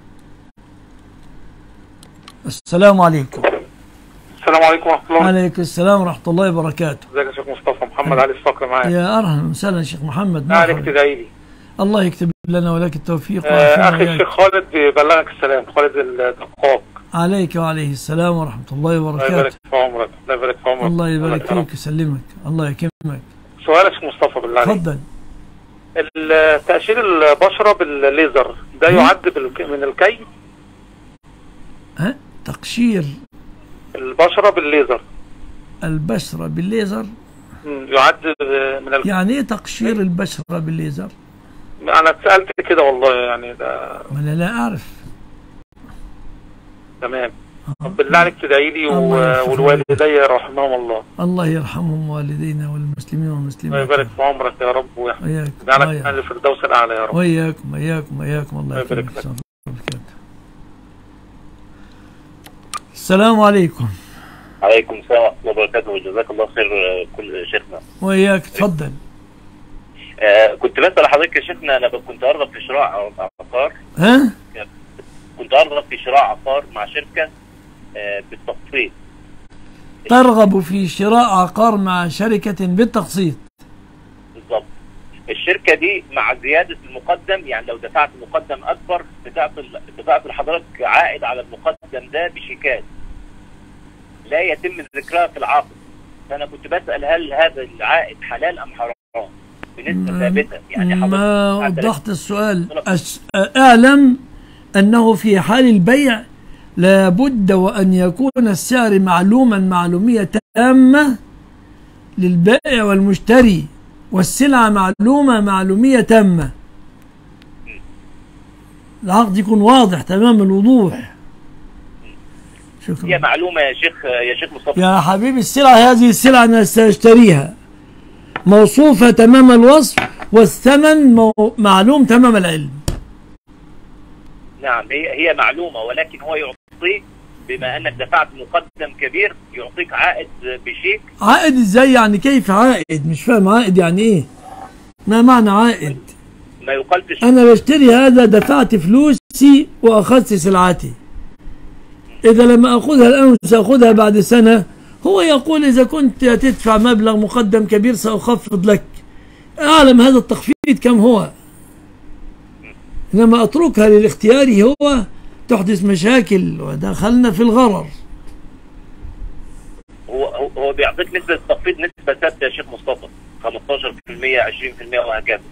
[SPEAKER 1] السلام عليكم.
[SPEAKER 15] السلام عليكم ورحمة الله.
[SPEAKER 1] وعليكم السلام ورحمة الله وبركاته.
[SPEAKER 15] ازيك يا شيخ مصطفى؟ محمد علي الصقر معاك.
[SPEAKER 1] يا أهلا وسهلا شيخ محمد.
[SPEAKER 15] ما عليك تدعي لي.
[SPEAKER 1] الله يكتب لنا ولك التوفيق.
[SPEAKER 15] آه أخي الشيخ خالد بيبلغك السلام، خالد الدقاق.
[SPEAKER 1] عليك وعليه السلام ورحمة الله وبركاته.
[SPEAKER 15] الله يبارك في عمرك، الله يبارك في عمرك.
[SPEAKER 1] الله يبارك فيك ويسلمك، الله يكرمك.
[SPEAKER 15] سؤال يا شيخ مصطفى بالله عليك.
[SPEAKER 1] اتفضل.
[SPEAKER 15] تقشير البشرة بالليزر ده يعد من الكي؟
[SPEAKER 1] ها؟ تقشير
[SPEAKER 15] البشرة بالليزر.
[SPEAKER 1] البشرة بالليزر
[SPEAKER 15] يعد من الكي.
[SPEAKER 1] يعني ايه تقشير البشرة بالليزر؟
[SPEAKER 15] انا اتسألت كده والله يعني ده.
[SPEAKER 1] ما انا لا اعرف.
[SPEAKER 15] تمام. طب بالله عليك تدعي لي والوالدي رحمهم الله.
[SPEAKER 1] الله يرحمهم والدينا والمسلمين والمسلمات.
[SPEAKER 15] الله يبارك في عمرك يا رب ويحفظك. يجعلك من الفردوس الاعلى يا رب.
[SPEAKER 1] وإياكم وإياكم وإياكم. الله
[SPEAKER 15] يبارك
[SPEAKER 1] فيك. السلام عليكم.
[SPEAKER 17] عليكم السلام ورحمة الله وبركاته، وجزاك الله خير كل شيخنا.
[SPEAKER 1] وإياك تفضل.
[SPEAKER 17] آه كنت بسأل حضرتك يا شيخنا، أنا كنت أرغب في شراء عقار.
[SPEAKER 1] ها؟
[SPEAKER 17] كنت أرغب في شراء عقار مع شركة آه بالتقسيط.
[SPEAKER 1] ترغب في شراء عقار مع شركة بالتقسيط.
[SPEAKER 17] بالظبط. الشركة دي مع زيادة المقدم، يعني لو دفعت مقدم أكبر بتعطي بتعطي لحضرتك عائد على المقدم ده بشيكات لا يتم ذكرها في العقد. فأنا كنت بسأل هل هذا العائد حلال أم حرام بنسبة ثابتة؟ يعني
[SPEAKER 1] ما وضحت السؤال. أعلم أنه في حال البيع لابد وأن يكون السعر معلوما معلومية تامة للبائع والمشتري، والسلعة معلومة معلومية تامة. العقد يكون واضح تمام الوضوح. شكرا.
[SPEAKER 17] هي معلومة يا شيخ يا شيخ مصطفى.
[SPEAKER 1] يا حبيبي السلعة هذه السلعة أنا سأشتريها موصوفة تمام الوصف والثمن مو... معلوم تمام العلم.
[SPEAKER 17] نعم هي هي معلومة، ولكن هو يعطيك بما أنك دفعت مقدم كبير يعطيك عائد بشيك.
[SPEAKER 1] عائد ازاي يعني؟ كيف عائد؟ مش فاهم عائد يعني ايه؟ ما معنى عائد؟
[SPEAKER 17] ما يقال في
[SPEAKER 1] أنا بشتري هذا، دفعت فلوسي وأخذت سلعتي. إذا لما أخذها الآن سأخذها بعد سنة، هو يقول إذا كنت تدفع مبلغ مقدم كبير سأخفض لك. أعلم هذا التخفيض كم هو، إنما أتركها للاختيار هو تحدث مشاكل ودخلنا في الغرر.
[SPEAKER 17] هو هو بيعطيك نسبة التخفيض نسبة ثابتة يا شيخ مصطفى، خمستاشر بالمية عشرين بالمية وهكذا.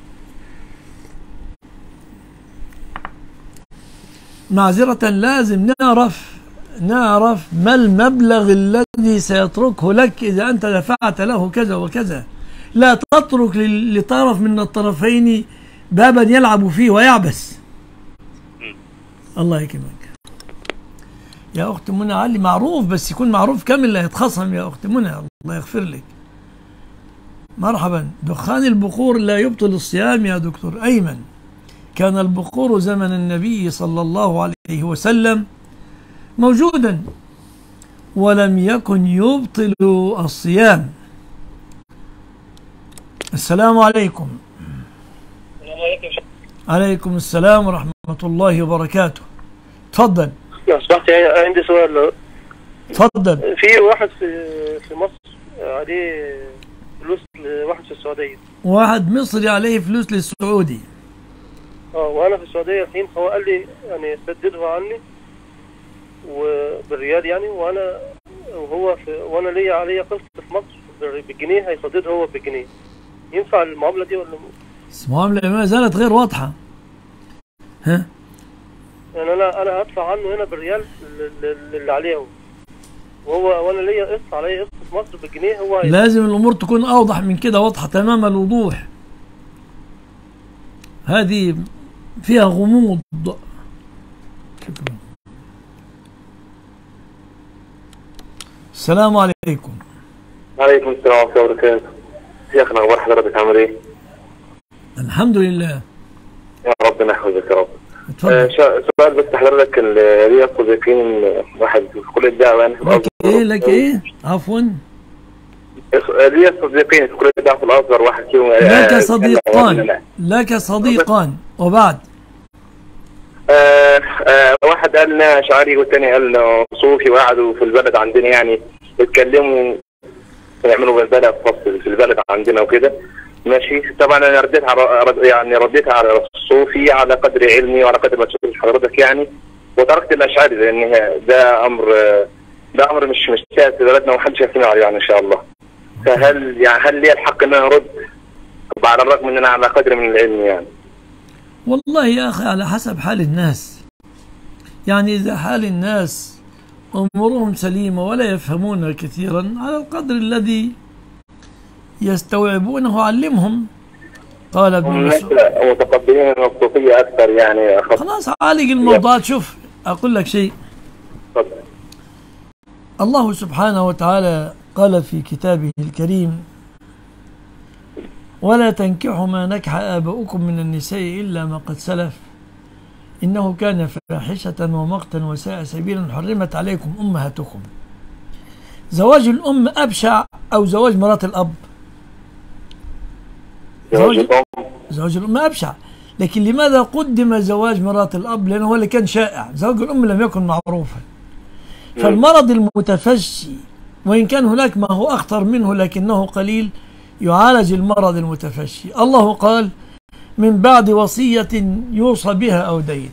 [SPEAKER 1] معذرة لازم نعرف نعرف ما المبلغ الذي سيتركه لك إذا أنت دفعت له كذا وكذا. لا تترك لطرف من الطرفين بابا يلعب فيه ويعبس. الله يكرمك. يا أخت منى علي معروف، بس يكون معروف كامل اللي هيتخصم يا أخت منى، الله يغفر لك. مرحبا. دخان البخور لا يبطل الصيام يا دكتور أيمن. كان البخور زمن النبي صلى الله عليه وسلم موجودا ولم يكن يبطل الصيام. السلام عليكم. عليكم السلام ورحمة الله وبركاته. تفضل.
[SPEAKER 8] لو سمحت عندي سؤال.
[SPEAKER 1] تفضل.
[SPEAKER 8] في واحد في في مصر عليه فلوس لواحد في السعودية.
[SPEAKER 1] واحد مصري عليه فلوس للسعودي.
[SPEAKER 8] اه وانا في السعودية الحين، هو قال لي يعني سددها عني وبالريال يعني، وانا وهو في وانا ليا عليا قسط في مصر بالجنيه، هيسددها هو بالجنيه. ينفع المعاملة دي ولا؟
[SPEAKER 1] المعاملة ما زالت غير واضحة. ها؟
[SPEAKER 8] يعني انا انا هدفع عنه هنا بالريال اللي عليه هو، وهو وانا ليا قسط عليا قسط في مصر بالجنيه. هو
[SPEAKER 1] لازم الامور تكون اوضح من كده، واضحة تمام الوضوح. هذه فيها غموض. شكرا. السلام عليكم.
[SPEAKER 20] وعليكم السلام ورحمة الله وبركاته. شيخنا اخبار حضرتك عامل ايه؟
[SPEAKER 1] الحمد لله.
[SPEAKER 20] يا ربنا يحفظك يا رب.
[SPEAKER 1] اتفضل.
[SPEAKER 20] آه سؤال بس حضرتك، ليا صديقين واحد في كلية دعوة يعني.
[SPEAKER 1] لك ايه لك ايه؟ عفوا.
[SPEAKER 20] ليا صديقين في كلية دعوة في الازهر، واحد فيهم
[SPEAKER 1] لك صديقان لك صديقان وبعد
[SPEAKER 20] آه آه واحد قال لنا اشعري والثاني قال لنا صوفي، وقعدوا في البلد عندنا يعني يتكلموا يعملوا بالبلد فصل في البلد عندنا وكده. ماشي. طبعا انا رديت على رد يعني رديت على الصوفي على قدر علمي وعلى قدر ما تشوف حضرتك يعني، وتركت الاشعري لان ده امر ده امر مش مش سائد في بلدنا ومحدش يسمع عليه يعني ان شاء الله. فهل يعني هل لي الحق ان انا ارد على الرغم ان انا على قدر من العلم يعني؟
[SPEAKER 1] والله يا اخي على حسب حال الناس. يعني اذا حال الناس امورهم سليمه ولا يفهمون كثيرا، على القدر الذي يستوعبونه علمهم. قال ابن مسعود
[SPEAKER 20] متقبلين الصوفيه اكثر يعني.
[SPEAKER 1] خلاص عالج الموضوع. شوف اقول لك شيء.
[SPEAKER 20] تفضل.
[SPEAKER 1] الله سبحانه وتعالى قال في كتابه الكريم: ولا تنكحوا ما نكح آباؤكم من النساء إلا ما قد سلف إنه كان فاحشة ومقتا وساء سبيلا حرمت عليكم أمهاتكم. زواج الأم أبشع أو زواج مرات الأب؟ زواج زواج الأم أبشع. لكن لماذا قدم زواج مرات الأب؟ لأنه هو اللي كان شائع. زواج الأم لم يكن معروفا. فالمرض المتفشي وإن كان هناك ما هو أخطر منه لكنه قليل يعالج المرض المتفشي. الله قال: من بعد وصية يوصى بها أو دين.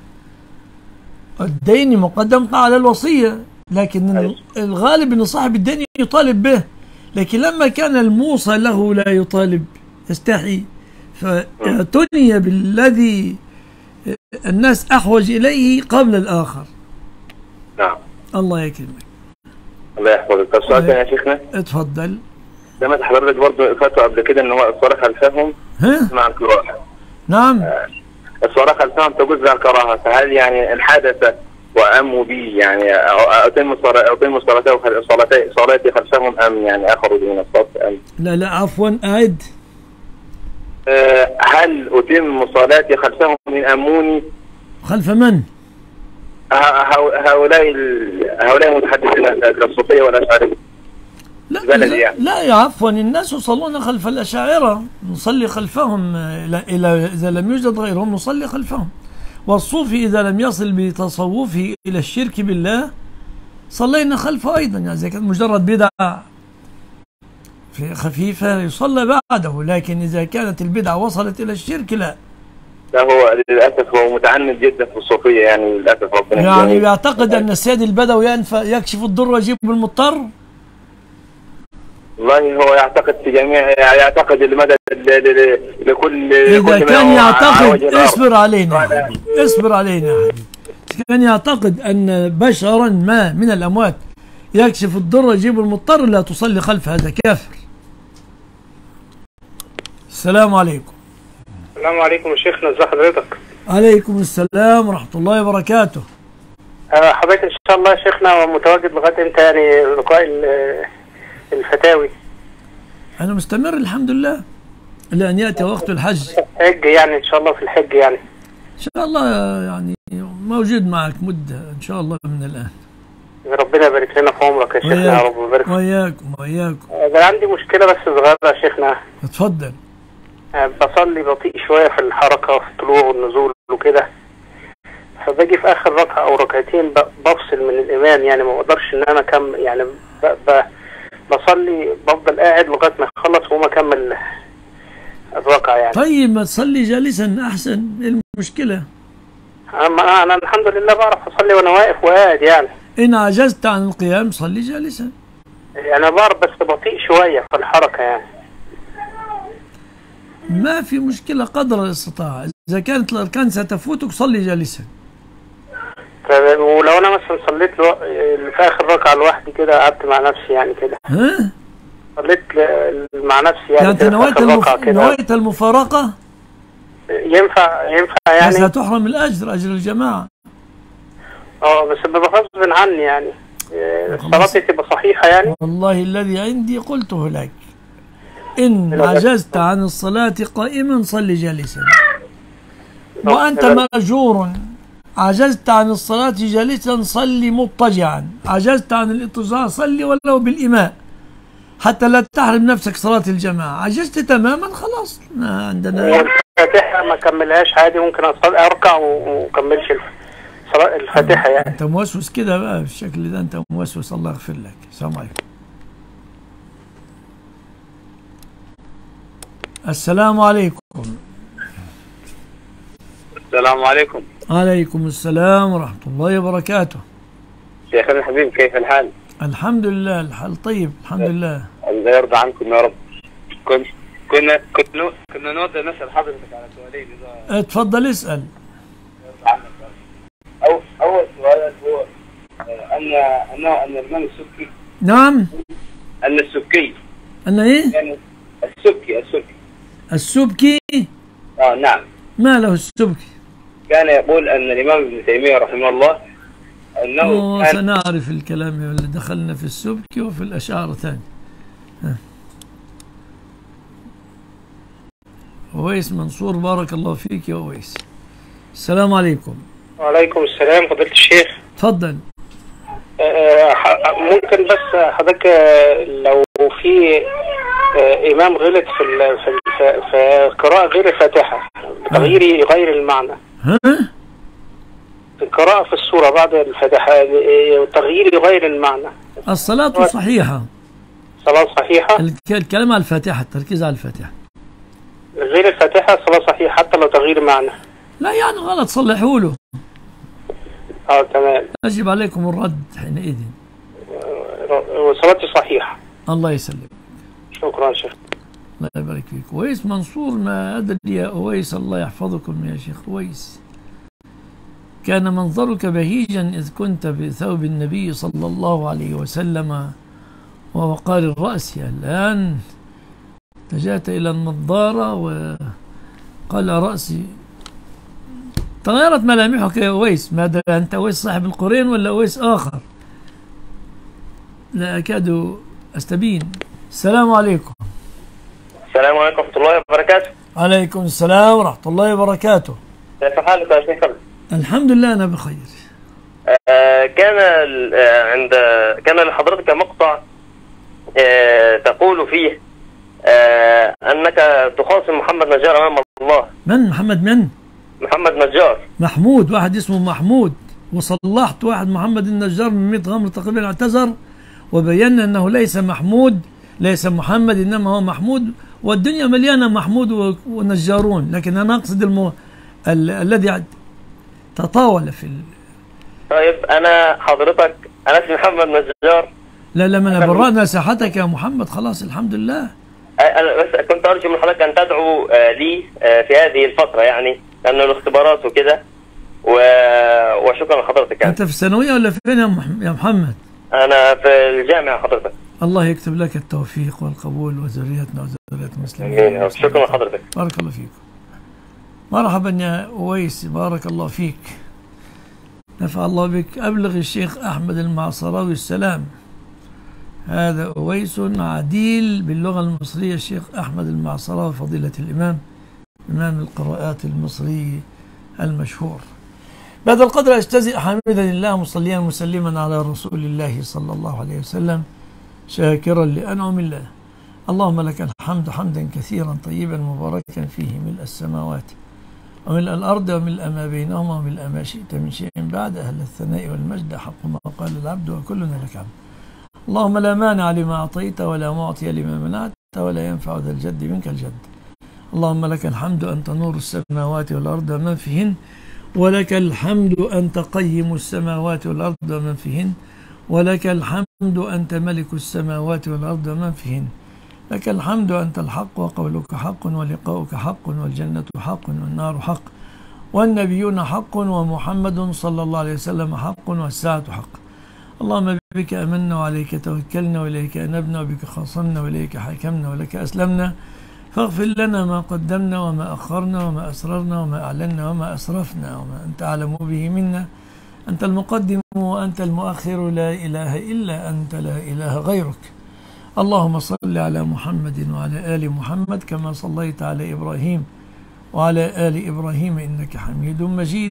[SPEAKER 1] الدين مقدم على الوصية، لكن الغالب أن صاحب الدين يطالب به. لكن لما كان الموصى له لا يطالب يستحي، فاعتني بالذي الناس أحوج إليه قبل الآخر.
[SPEAKER 20] نعم.
[SPEAKER 1] الله يكرمك.
[SPEAKER 20] الله يحفظك. طب سؤال ثاني يا شيخنا.
[SPEAKER 1] اتفضل.
[SPEAKER 20] سمعت حضرتك برضه فتوى قبل كده ان هو الصلاة خلفهم مع القراءة.
[SPEAKER 1] نعم.
[SPEAKER 20] آه الصلاة خلفهم تجوز لها الكراهة، فهل يعني ان حدث واموا بي يعني اتم اتم صلاتي صلاتي خلفهم ام يعني اخرج من الصف ام؟
[SPEAKER 1] لا لا عفوا اعد.
[SPEAKER 20] آه هل اتم صلاتي خلفهم من اموني؟
[SPEAKER 1] خلف من؟
[SPEAKER 20] هؤلاء هؤلاء المتحدثين الصوفية والاشعرية.
[SPEAKER 1] لا لا, يعني. لا يا عفوا الناس يصلون خلف الأشاعرة، نصلي خلفهم إلى إذا لم يوجد غيرهم نصلي خلفهم. والصوفي إذا لم يصل بتصوفه إلى الشرك بالله صلينا خلفه أيضا. يعني إذا كانت مجرد بدعة خفيفة يصلى بعده، لكن إذا كانت البدعة وصلت إلى الشرك لا.
[SPEAKER 20] لا هو للأسف هو متعنت جدا في الصوفية يعني للأسف ربنا
[SPEAKER 1] يعني يعتقد أن السيد البدوي يكشف الضر ويجيب المضطر.
[SPEAKER 20] والله هو يعتقد في جميع يعتقد المدد لكل
[SPEAKER 1] إذا كان يعتقد اصبر علينا يا حبيبي اصبر علينا يا حبيبي. كان يعتقد أن بشرا ما من الأموات يكشف الضر ويجيب المضطر لا تصلي خلف هذا كافر. السلام عليكم.
[SPEAKER 21] السلام عليكم يا شيخنا، ازي حضرتك؟
[SPEAKER 1] عليكم السلام ورحمة الله وبركاته.
[SPEAKER 12] آه، حضرتك ان شاء الله يا شيخنا متواجد لغايه امتى يعني لقاء ال- الفتاوي؟
[SPEAKER 1] أنا مستمر الحمد لله إلى أن يأتي وقت الحج.
[SPEAKER 12] حج يعني ان شاء الله في الحج يعني.
[SPEAKER 1] إن شاء الله يعني موجود معك مدة إن شاء الله من الآن.
[SPEAKER 12] ربنا يبارك لنا في عمرك يا شيخنا يا رب ويبارك.
[SPEAKER 1] وإياكم وإياكم.
[SPEAKER 12] ده عندي مشكله بس صغيره يا شيخنا.
[SPEAKER 1] اتفضل.
[SPEAKER 12] آه، بصلي بطيء شويه في الحركه في الطلوع والنزول وكده، فباجي في اخر ركعه او ركعتين ب- بفصل من الامام، يعني ما بقدرش ان انا اكمل، يعني ب... ب... بصلي بفضل قاعد لغايه ما يخلص وما اكمل الركعه يعني.
[SPEAKER 1] طيب ما تصلي جالسا أحسن، إيه المشكلة؟
[SPEAKER 12] اما انا الحمد لله بعرف اصلي وانا واقف وقاعد يعني.
[SPEAKER 1] إن عجزت عن القيام صلي جالسا.
[SPEAKER 12] يعني بعرف بس بطيء شويه في الحركه يعني.
[SPEAKER 1] ما في مشكلة قدر الاستطاعة، إذا كانت الأركان ستفوتك صلي جالسا.
[SPEAKER 12] ف- ولو انا مثلا صليت لو... في اخر ركعه لوحدي كده قعدت مع نفسي يعني كده،
[SPEAKER 1] ها؟
[SPEAKER 12] صليت ل- مع نفسي يعني
[SPEAKER 1] كانت
[SPEAKER 12] كده في
[SPEAKER 1] نويت
[SPEAKER 12] آخر
[SPEAKER 1] المف...
[SPEAKER 12] ركعة كده.
[SPEAKER 1] نويت المفارقة؟
[SPEAKER 12] ينفع ينفع
[SPEAKER 1] بس
[SPEAKER 12] يعني.
[SPEAKER 1] هتحرم الأجر، أجر الجماعة.
[SPEAKER 12] اه بس ببقى غصب عني يعني. إيه، صلاتي تبقى صحيحه يعني.
[SPEAKER 1] والله الذي عندي قلته لك، إن عجزت عن الصلاة قائما صلي جالسا، وأنت مأجور. عجزت عن الصلاة جالسا صلي مضطجعا، عجزت عن الاضطجاع صلي ولو بالإماء حتى لا تحرم نفسك صلاة الجماعة. عجزت تماما خلاص ما عندنا.
[SPEAKER 12] الفاتحه ما كملهاش عادي، ممكن أصلي اركع وما اكملش صلاة الفاتحه يعني.
[SPEAKER 1] أنت موسوس كده بقى بالشكل ده، أنت موسوس. الله يغفر لك. السلام عليكم. السلام عليكم.
[SPEAKER 20] السلام عليكم.
[SPEAKER 1] عليكم السلام ورحمة الله وبركاته.
[SPEAKER 20] شيخنا الحبيب كيف الحال؟
[SPEAKER 1] الحمد لله الحال طيب الحمد لله.
[SPEAKER 20] الله يرضى عنكم يا رب. كنت كنا كنا كنا نود نسأل حضرتك على سؤالين إذا
[SPEAKER 1] اتفضل اسأل.
[SPEAKER 20] أو أول سؤال هو آه، أن أن أن الإمام السبكي
[SPEAKER 1] نعم.
[SPEAKER 20] أن السبكي
[SPEAKER 1] أن إيه؟
[SPEAKER 20] يعني السبكي السبكي
[SPEAKER 1] السبكي.
[SPEAKER 20] آه نعم.
[SPEAKER 1] ما له السبكي؟
[SPEAKER 20] كان يقول أن الإمام ابن تيمية رحمه الله أنه
[SPEAKER 1] أوه
[SPEAKER 20] كان
[SPEAKER 1] سنعرف الكلام اللي دخلنا في السبكي وفي الأشعار ثاني. أويس منصور بارك الله فيك يا أويس. السلام عليكم.
[SPEAKER 12] وعليكم السلام فضيلة الشيخ.
[SPEAKER 1] تفضل.
[SPEAKER 12] آه، ح- ممكن بس حضرتك آه، لو في آه، إمام غلط في ال- في ال- في- في قراءة غير الفاتحة تغيير غير المعنى.
[SPEAKER 1] ها؟
[SPEAKER 12] القراءة في السورة بعد الفاتحة آه، تغيير غير المعنى.
[SPEAKER 1] الصلاة صحيحة.
[SPEAKER 12] صلاة صحيحة.
[SPEAKER 1] الك- الكلام على الفاتحة، التركيز على الفاتحة.
[SPEAKER 12] غير الفاتحة صلاة صحيحة حتى لو تغيير معنى.
[SPEAKER 1] لا يعني غلط صلحوا له.
[SPEAKER 12] اه تمام.
[SPEAKER 1] أجب عليكم الرد حينئذ.
[SPEAKER 12] وصلاتي صحيحة.
[SPEAKER 1] الله يسلمك.
[SPEAKER 12] شكرا شيخ.
[SPEAKER 1] الله يبارك فيك. أويس منصور ما أدري يا أويس، الله يحفظكم يا شيخ أويس. كان منظرك بهيجا إذ كنت بثوب النبي صلى الله عليه وسلم ووقار الرأس. الآن اتجهت إلى النظارة وقال رأسي. تغيرت ملامحك يا أويس. ماذا أنت أويس صاحب القرين ولا أويس آخر؟ لا أكاد أستبين. السلام عليكم.
[SPEAKER 20] السلام عليكم ورحمة الله وبركاته.
[SPEAKER 1] عليكم السلام ورحمة الله وبركاته.
[SPEAKER 20] كيف حالك يا شيخ؟
[SPEAKER 1] الحمد لله أنا بخير.
[SPEAKER 20] آه، كان ال- آه، عند كان لحضرتك مقطع آه، تقول فيه آه، أنك تخاصم محمد نجار أمام الله.
[SPEAKER 1] من محمد من؟
[SPEAKER 20] محمد نجار.
[SPEAKER 1] محمود، واحد اسمه محمود، وصلحت واحد محمد النجار من مئة غمر تقريبا اعتذر، وبينا أنه ليس محمود ليس محمد إنما هو محمود، والدنيا مليانة محمود و- ونجارون، لكن أنا أقصد المو... ال... الذي تطاول في ال...
[SPEAKER 20] طيب أنا حضرتك أنا اسمي محمد نجار.
[SPEAKER 1] لا لا من برأنا ساحتك يا محمد خلاص الحمد لله.
[SPEAKER 20] آه، أنا بس كنت أرجو من حضرتك أن تدعو آه، لي آه، في هذه الفترة، يعني لأن الاختبارات وكده و... وشكرا لحضرتك. يعني
[SPEAKER 1] أنت في الثانوية ولا فين يا مح- يا محمد؟
[SPEAKER 20] أنا في الجامعة حضرتك.
[SPEAKER 1] الله يكتب لك التوفيق والقبول وذريتنا وذرية المسلمين.
[SPEAKER 20] آمين يا رب. شكرا لحضرتك.
[SPEAKER 1] بارك الله فيكم. مرحبا يا أويس بارك الله فيك. نفع الله بك. أبلغ الشيخ أحمد المعصراوي السلام. هذا أويس عديل باللغة المصرية الشيخ أحمد المعصراوي فضيلة الإمام إمام القراءات المصري المشهور. بعد القدر أجتزئ حامدا لله مصليا مسلما على رسول الله صلى الله عليه وسلم شاكرا لأنعم الله. اللهم لك الحمد حمدا كثيرا طيبا مباركا فيه ملء السماوات وملء الأرض وملء ما بينهما وملء ما شئت من شيء بعد. أهل الثناء والمجد حق ما قال العبد وكلنا لك عبد. اللهم لا مانع لما أعطيت ولا معطي لما منعت ولا ينفع ذا الجد منك الجد. اللهم لك الحمد أنت نور السماوات والأرض ومن فيهن ولك الحمد أنت قيم السماوات والأرض ومن فيهن ولك الحمد أنت ملك السماوات والأرض ومن فيهن. لك الحمد أنت الحق وقولك حق ولقاؤك حق والجنة حق والنار حق والنبيون حق ومحمد صلى الله عليه وسلم حق والساعة حق. اللهم بك أمنا وعليك توكلنا وإليك أنبنا وبك خاصمنا وإليك حكمنا ولك أسلمنا فاغفر لنا ما قدمنا وما أخرنا وما أسررنا وما أعلنا وما أسرفنا وما أنت أعلم به منا. أنت المقدم وأنت المؤخر لا إله إلا أنت لا إله غيرك. اللهم صل على محمد وعلى آل محمد كما صليت على إبراهيم وعلى آل إبراهيم إنك حميد مجيد.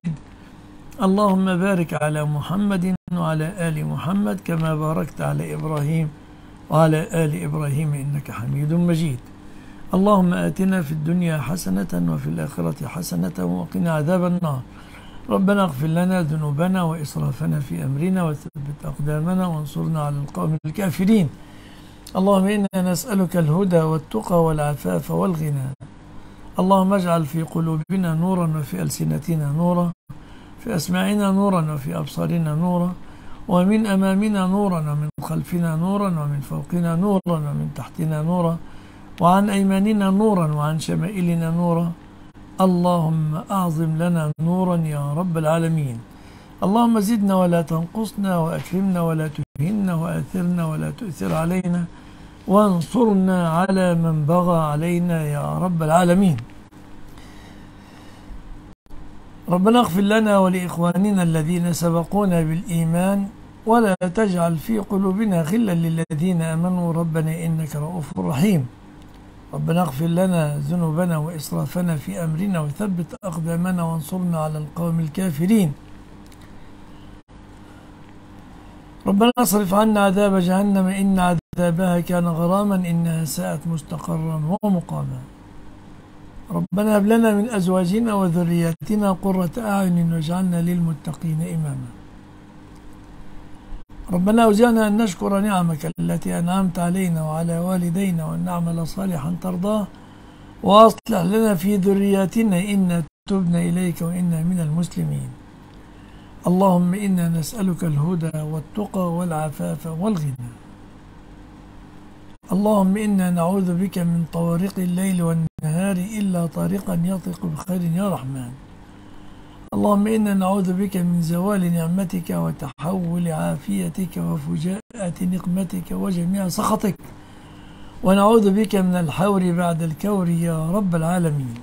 [SPEAKER 1] اللهم بارك على محمد وعلى آل محمد كما باركت على إبراهيم وعلى آل إبراهيم إنك حميد مجيد. اللهم آتنا في الدنيا حسنة وفي الآخرة حسنة وقنا عذاب النار. ربنا اغفر لنا ذنوبنا وإسرافنا في أمرنا وثبت أقدامنا وانصرنا على القوم الكافرين. اللهم إنا نسألك الهدى والتقى والعفاف والغنى. اللهم اجعل في قلوبنا نورا وفي ألسنتنا نورا في أسماعنا نورا وفي أبصارنا نورا ومن أمامنا نورا ومن خلفنا نورا ومن فوقنا نورا ومن تحتنا نورا وعن أيماننا نورا وعن شمائلنا نورا. اللهم أعظم لنا نورا يا رب العالمين. اللهم زدنا ولا تنقصنا وأكرمنا ولا تهنا وآثرنا ولا تؤثر علينا وانصرنا على من بغى علينا يا رب العالمين. ربنا اغفر لنا ولإخواننا الذين سبقونا بالإيمان ولا تجعل في قلوبنا غلا للذين آمنوا ربنا إنك رؤوف رحيم. ربنا اغفر لنا ذنوبنا وإسرافنا في أمرنا وثبت أقدامنا وانصرنا على القوم الكافرين. ربنا اصرف عنا عذاب جهنم إن عذابها كان غراما إنها ساءت مستقرا ومقاما. ربنا هب لنا من أزواجنا وذرياتنا قرة أعين واجعلنا للمتقين إماما. ربنا أوزعنا أن نشكر نعمك التي أنعمت علينا وعلى والدينا وأن نعمل صالحا ترضاه وأصلح لنا في ذرياتنا إنا تبنا إليك وإنا من المسلمين. اللهم إنا نسألك الهدى والتقى والعفاف والغنى. اللهم إنا نعوذ بك من طوارق الليل والنهار إلا طارقا يطرق بخير يا رحمن. اللهم إنا نعوذ بك من زوال نعمتك وتحول عافيتك وفجاءة نقمتك وجميع سخطك ونعوذ بك من الحور بعد الكور يا رب العالمين.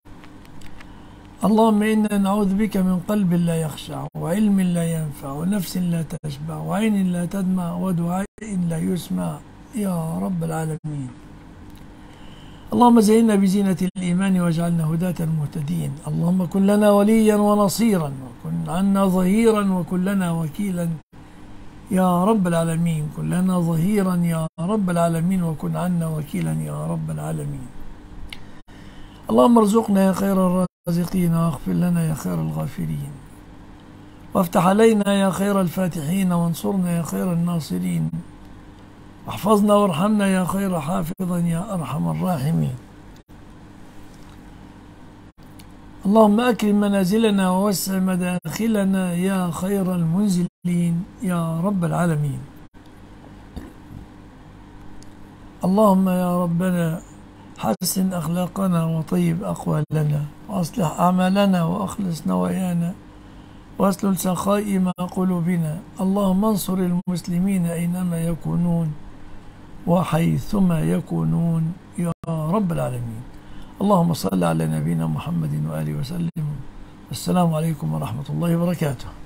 [SPEAKER 1] اللهم إنا نعوذ بك من قلب لا يخشع وعلم لا ينفع ونفس لا تشبع وعين لا تدمع ودعاء لا يسمع يا رب العالمين. اللهم زينا بزينة الإيمان واجعلنا هداة مهتدين. اللهم كن لنا وليا ونصيرا وكن عنا ظهيرا وكن لنا وكيلا يا رب العالمين. كن لنا ظهيرا يا رب العالمين وكن عنا وكيلا يا رب العالمين. اللهم ارزقنا يا خير الرازقين واغفر لنا يا خير الغافرين وافتح علينا يا خير الفاتحين وانصرنا يا خير الناصرين واحفظنا وارحمنا يا خير حافظا يا أرحم الراحمين. اللهم أكرم منازلنا ووسع مداخلنا يا خير المنزلين يا رب العالمين. اللهم يا ربنا حسن أخلاقنا وطيب أقوالنا وأصلح أعمالنا وأخلص نوايانا واسلل سخائم قلوبنا. اللهم انصر المسلمين أينما يكونون وحيثما يكونون يا رب العالمين. اللهم صل على نبينا محمد وآله وسلم. السلام عليكم ورحمة الله وبركاته.